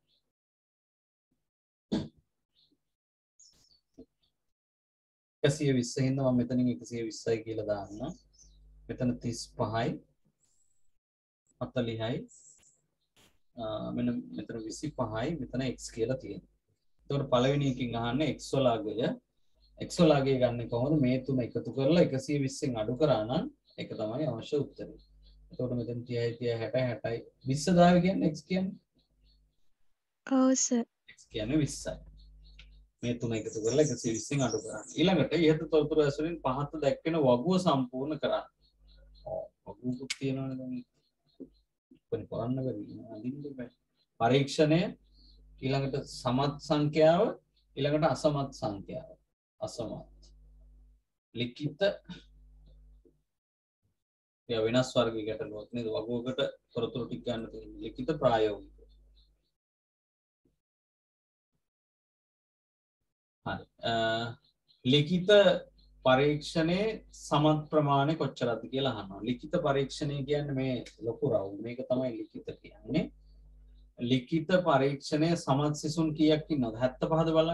එකසිය විස්ස හින්දා මම මෙතනින් එකසිය විස්සයි කියලා දාන්නම්. මෙතන තිස් පහයි හතලිහයි මෙන්න මෙතන විසි පහයි මෙතන x කියලා තියෙනවා. එතකොට පළවෙනි එකකින් අහන්නේ x වල අගය. x වල අගය ගන්න කොහොමද? මේ තුන එකතු කරලා එකසිය විස්සෙන් අඩු කරා නම් ඒක තමයි අවශ්‍ය උත්තරය. එතකොට මෙතන තිහයි තිහයි හැටයි හැටයි විස්ස දාව කියන්නේ x කියන්නේ. ඔව් සර්. x කියන්නේ විස්සයි. මේ තුන එකතු කරලා එකසිය විස්සෙන් අඩු කරන්න. ඊළඟට ඉහත තොරතුරු ඇසුරින් පහත දැක්වෙන වගුව සම්පූර්ණ කරන්න. ඔව් වගුවකුත් තියෙනවනේ දැන්. කොහොමද කරන්න බැරි අඳින්න බෑ. පරීක්ෂණය ඊළඟට සමත් සංඛ්‍යාව ඊළඟට අසමත් සංඛ්‍යාව. අසමත්. ලිඛිත ය වෙනස් වර්ගයක ගැටලුවක් නේද? වගුවකට තොරතුරු ටික ගන්න තියෙනවා. ලිඛිත ප්‍රායෝගික. හරි. ලිඛිත පරීක්ෂණයේ සමත් ප්‍රමාණය කොච්චරද කියලා අහනවා. ලිඛිත පරීක්ෂණය කියන්නේ මේ ලොකු රවුම්. මේක තමයි ලිඛිත කියන්නේ. ලිඛිත පරීක්ෂණයේ සමත් සිසුන් කීයක් ඉන්නවද? හැත්තෑ පහද බලන්න.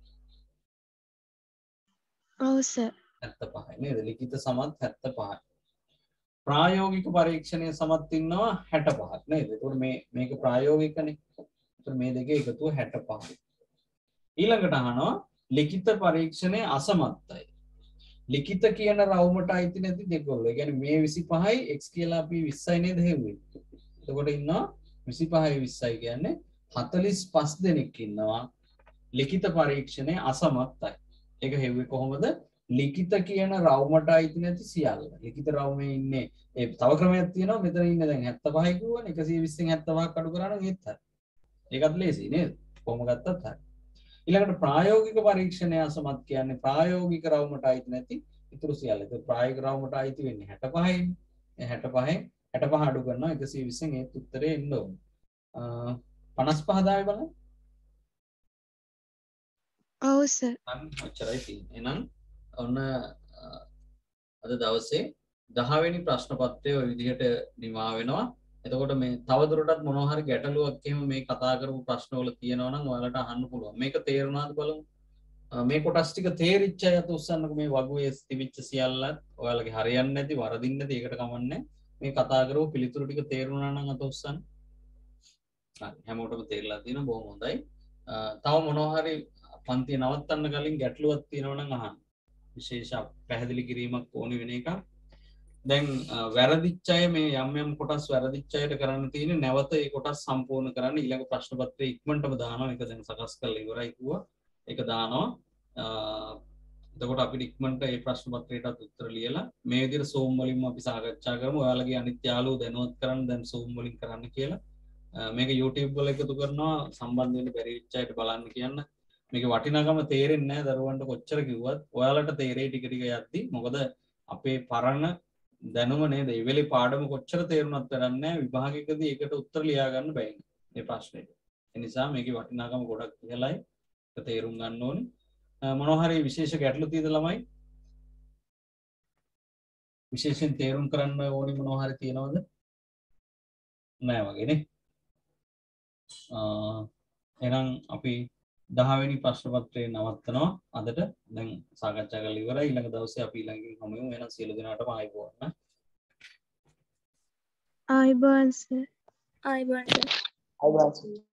ඔව් සර්. හැත්තෑ පහයි නේද? ලිඛිත සමත් හැත්තෑ පහයි. ප්‍රායෝගික පරීක්ෂණයේ සමත් ඉන්නවා හැට පහක් නේද? ඒතකොට මේ මේක ප්‍රායෝගිකනේ. ඒතකොට මේ දෙකේ එකතුව හැට පහයි. ඊළඟට අහනවා ලිඛිත පරීක්ෂණයේ අසමත්යි. ලිඛිත කියන රවුමට අයිති නැති දෙකොල්ල. ඒ කියන්නේ මේ විසි පහයි x කියලා අපි විස්සයි නේද හෙව්වේ. එතකොට ඉන්නවා විසි පහයි විස්සයි කියන්නේ හතළිස් පහ දෙනෙක් ඉන්නවා ලිඛිත පරීක්ෂණයේ අසමත්යි. ඒක හෙව්වේ කොහොමද? ලිඛිත කියන රවුමට අයිති නැති සියල්ල. ලිඛිත රවුමේ ඉන්නේ ඒ තව ක්‍රමයක් තියෙනවා. මෙතන ඉන්නේ දැන් හැත්තෑ පහයි කිව්වනේ. එකසිය විස්සෙන් හැත්තෑ පහක් අඩු කරා නම් ඒත් හරි. ඒකත් ලේසි නේද? කොහොම ගත්තත් හරි. ඊළඟට ප්‍රායෝගික පරීක්ෂණය අසමත් කියන්නේ ප්‍රායෝගික රවුමට අයිති නැති ඉතුරු සියල්ල. ඒක ප්‍රායෝගික රවුමට අයිති වෙන්නේ හැට පහයි. ඒ හැට පහෙන් හැට පහ අඩු කරනවා එකසිය විස්සෙන් ඒත් උත්තරේ එන්න ඕන. පනස් පහ දායි බලන්න. ඔව් සර්. අන්න ඔච්චරයි තියෙන්නේ. එහෙනම් ඔන්න අද දවසේ දහ වෙනි ප්‍රශ්න පත්‍රය ඔය විදිහට නිමා වෙනවා. එතකොට මේ තවදුරටත් මොනවා හරි ගැටලුවක් එහෙම මේ කතා කරපු ප්‍රශ්නවල තියෙනවා නම් ඔයාලට අහන්න පුළුවන්. මේක තේරුණාද බලමු. මේ කොටස් ටික තේරිච්ච අය අත උස්සන්නකෝ. මේ වගුවේ තිබිච්ච සියල්ලත් ඔයාලගේ හරියන්නේ නැති වරදින්නේ නැති ඒකට කමන්නේ. මේ කතා කරපු පිළිතුරු ටික තේරුණා නම් අත උස්සන්න. හරි හැමෝටම තේරලා තියෙනවා. බොහොම හොඳයි. තව මොනවා හරි පන්තිය නවත්තන්න කලින් ගැටලුවක් තියෙනවා නම් අහන්න. විශේෂ පැහැදිලි කිරීමක් ඕනි වෙන එකක්. දැන් වැරදිච්ච අය මේ යම් යම් කොටස් වැරදිච්ච අයට කරන්න තියෙන්නේ නැවත ඒ කොටස් සම්පූර්ණ කරන්න ඊළඟ ප්‍රශ්න පත්‍රයේ ඉක්මනටම දානවා. ඒක දැන් සකස් කරලා ඉවරයි කිව්වා. ඒක දානවා. එතකොට අපිට ඉක්මනට මේ ප්‍රශ්න පත්‍රයටත් උත්තර ලියලා මේ විදිහට Zoom වලින්ම අපි සාකච්ඡා කරමු. ඔයාලගේ අනිත් යාළුවෝ දැනුවත් කරන්න දැන් Zoom වලින් කරන්න කියලා. මේක YouTube වල එකතු කරනවා සම්බන්ධ වෙන්න බැරි වෙච්ච අයට බලන්න කියන්න. මේක වටිනාකම තේරෙන්නේ නැහැ දරුවන්ට කොච්චර කිව්වත්. ඔයාලට තේරෙයි ටික ටික යද්දි. මොකද අපේ පරණ දැනුම නේද? ඒ වෙලේ පාඩම කොච්චර තේරුණත් වැඩක් නැහැ. විභාගයකදී ඒකට උත්තර ලියා ගන්න බෑ මේ ප්‍රශ්නෙට. ඒ නිසා මේකේ වටිනාකම ගොඩක් ඉහළයි. ඒක තේරුම් ගන්න ඕනේ. මොනවා හරි විශේෂ ගැටලු තියෙද ළමයි? විශේෂයෙන් තේරුම් කරන්න ඕනි මොනවා හරි තියෙනවද? නෑ වගේ නේ. එහෙනම් අපි දහ වෙනි ප්‍රශ්න පත්‍රය නවත්තනවා අදට. දැන් සාකච්ඡා කරලා ඉවරයි. ඊළඟ දවසේ අපි ඊළඟින් හමු වෙමු. එහෙනම් සියලු දෙනාටම ආයුබෝවන්. ආයුබෝවන් සර්. ආයිබෝන් සර්.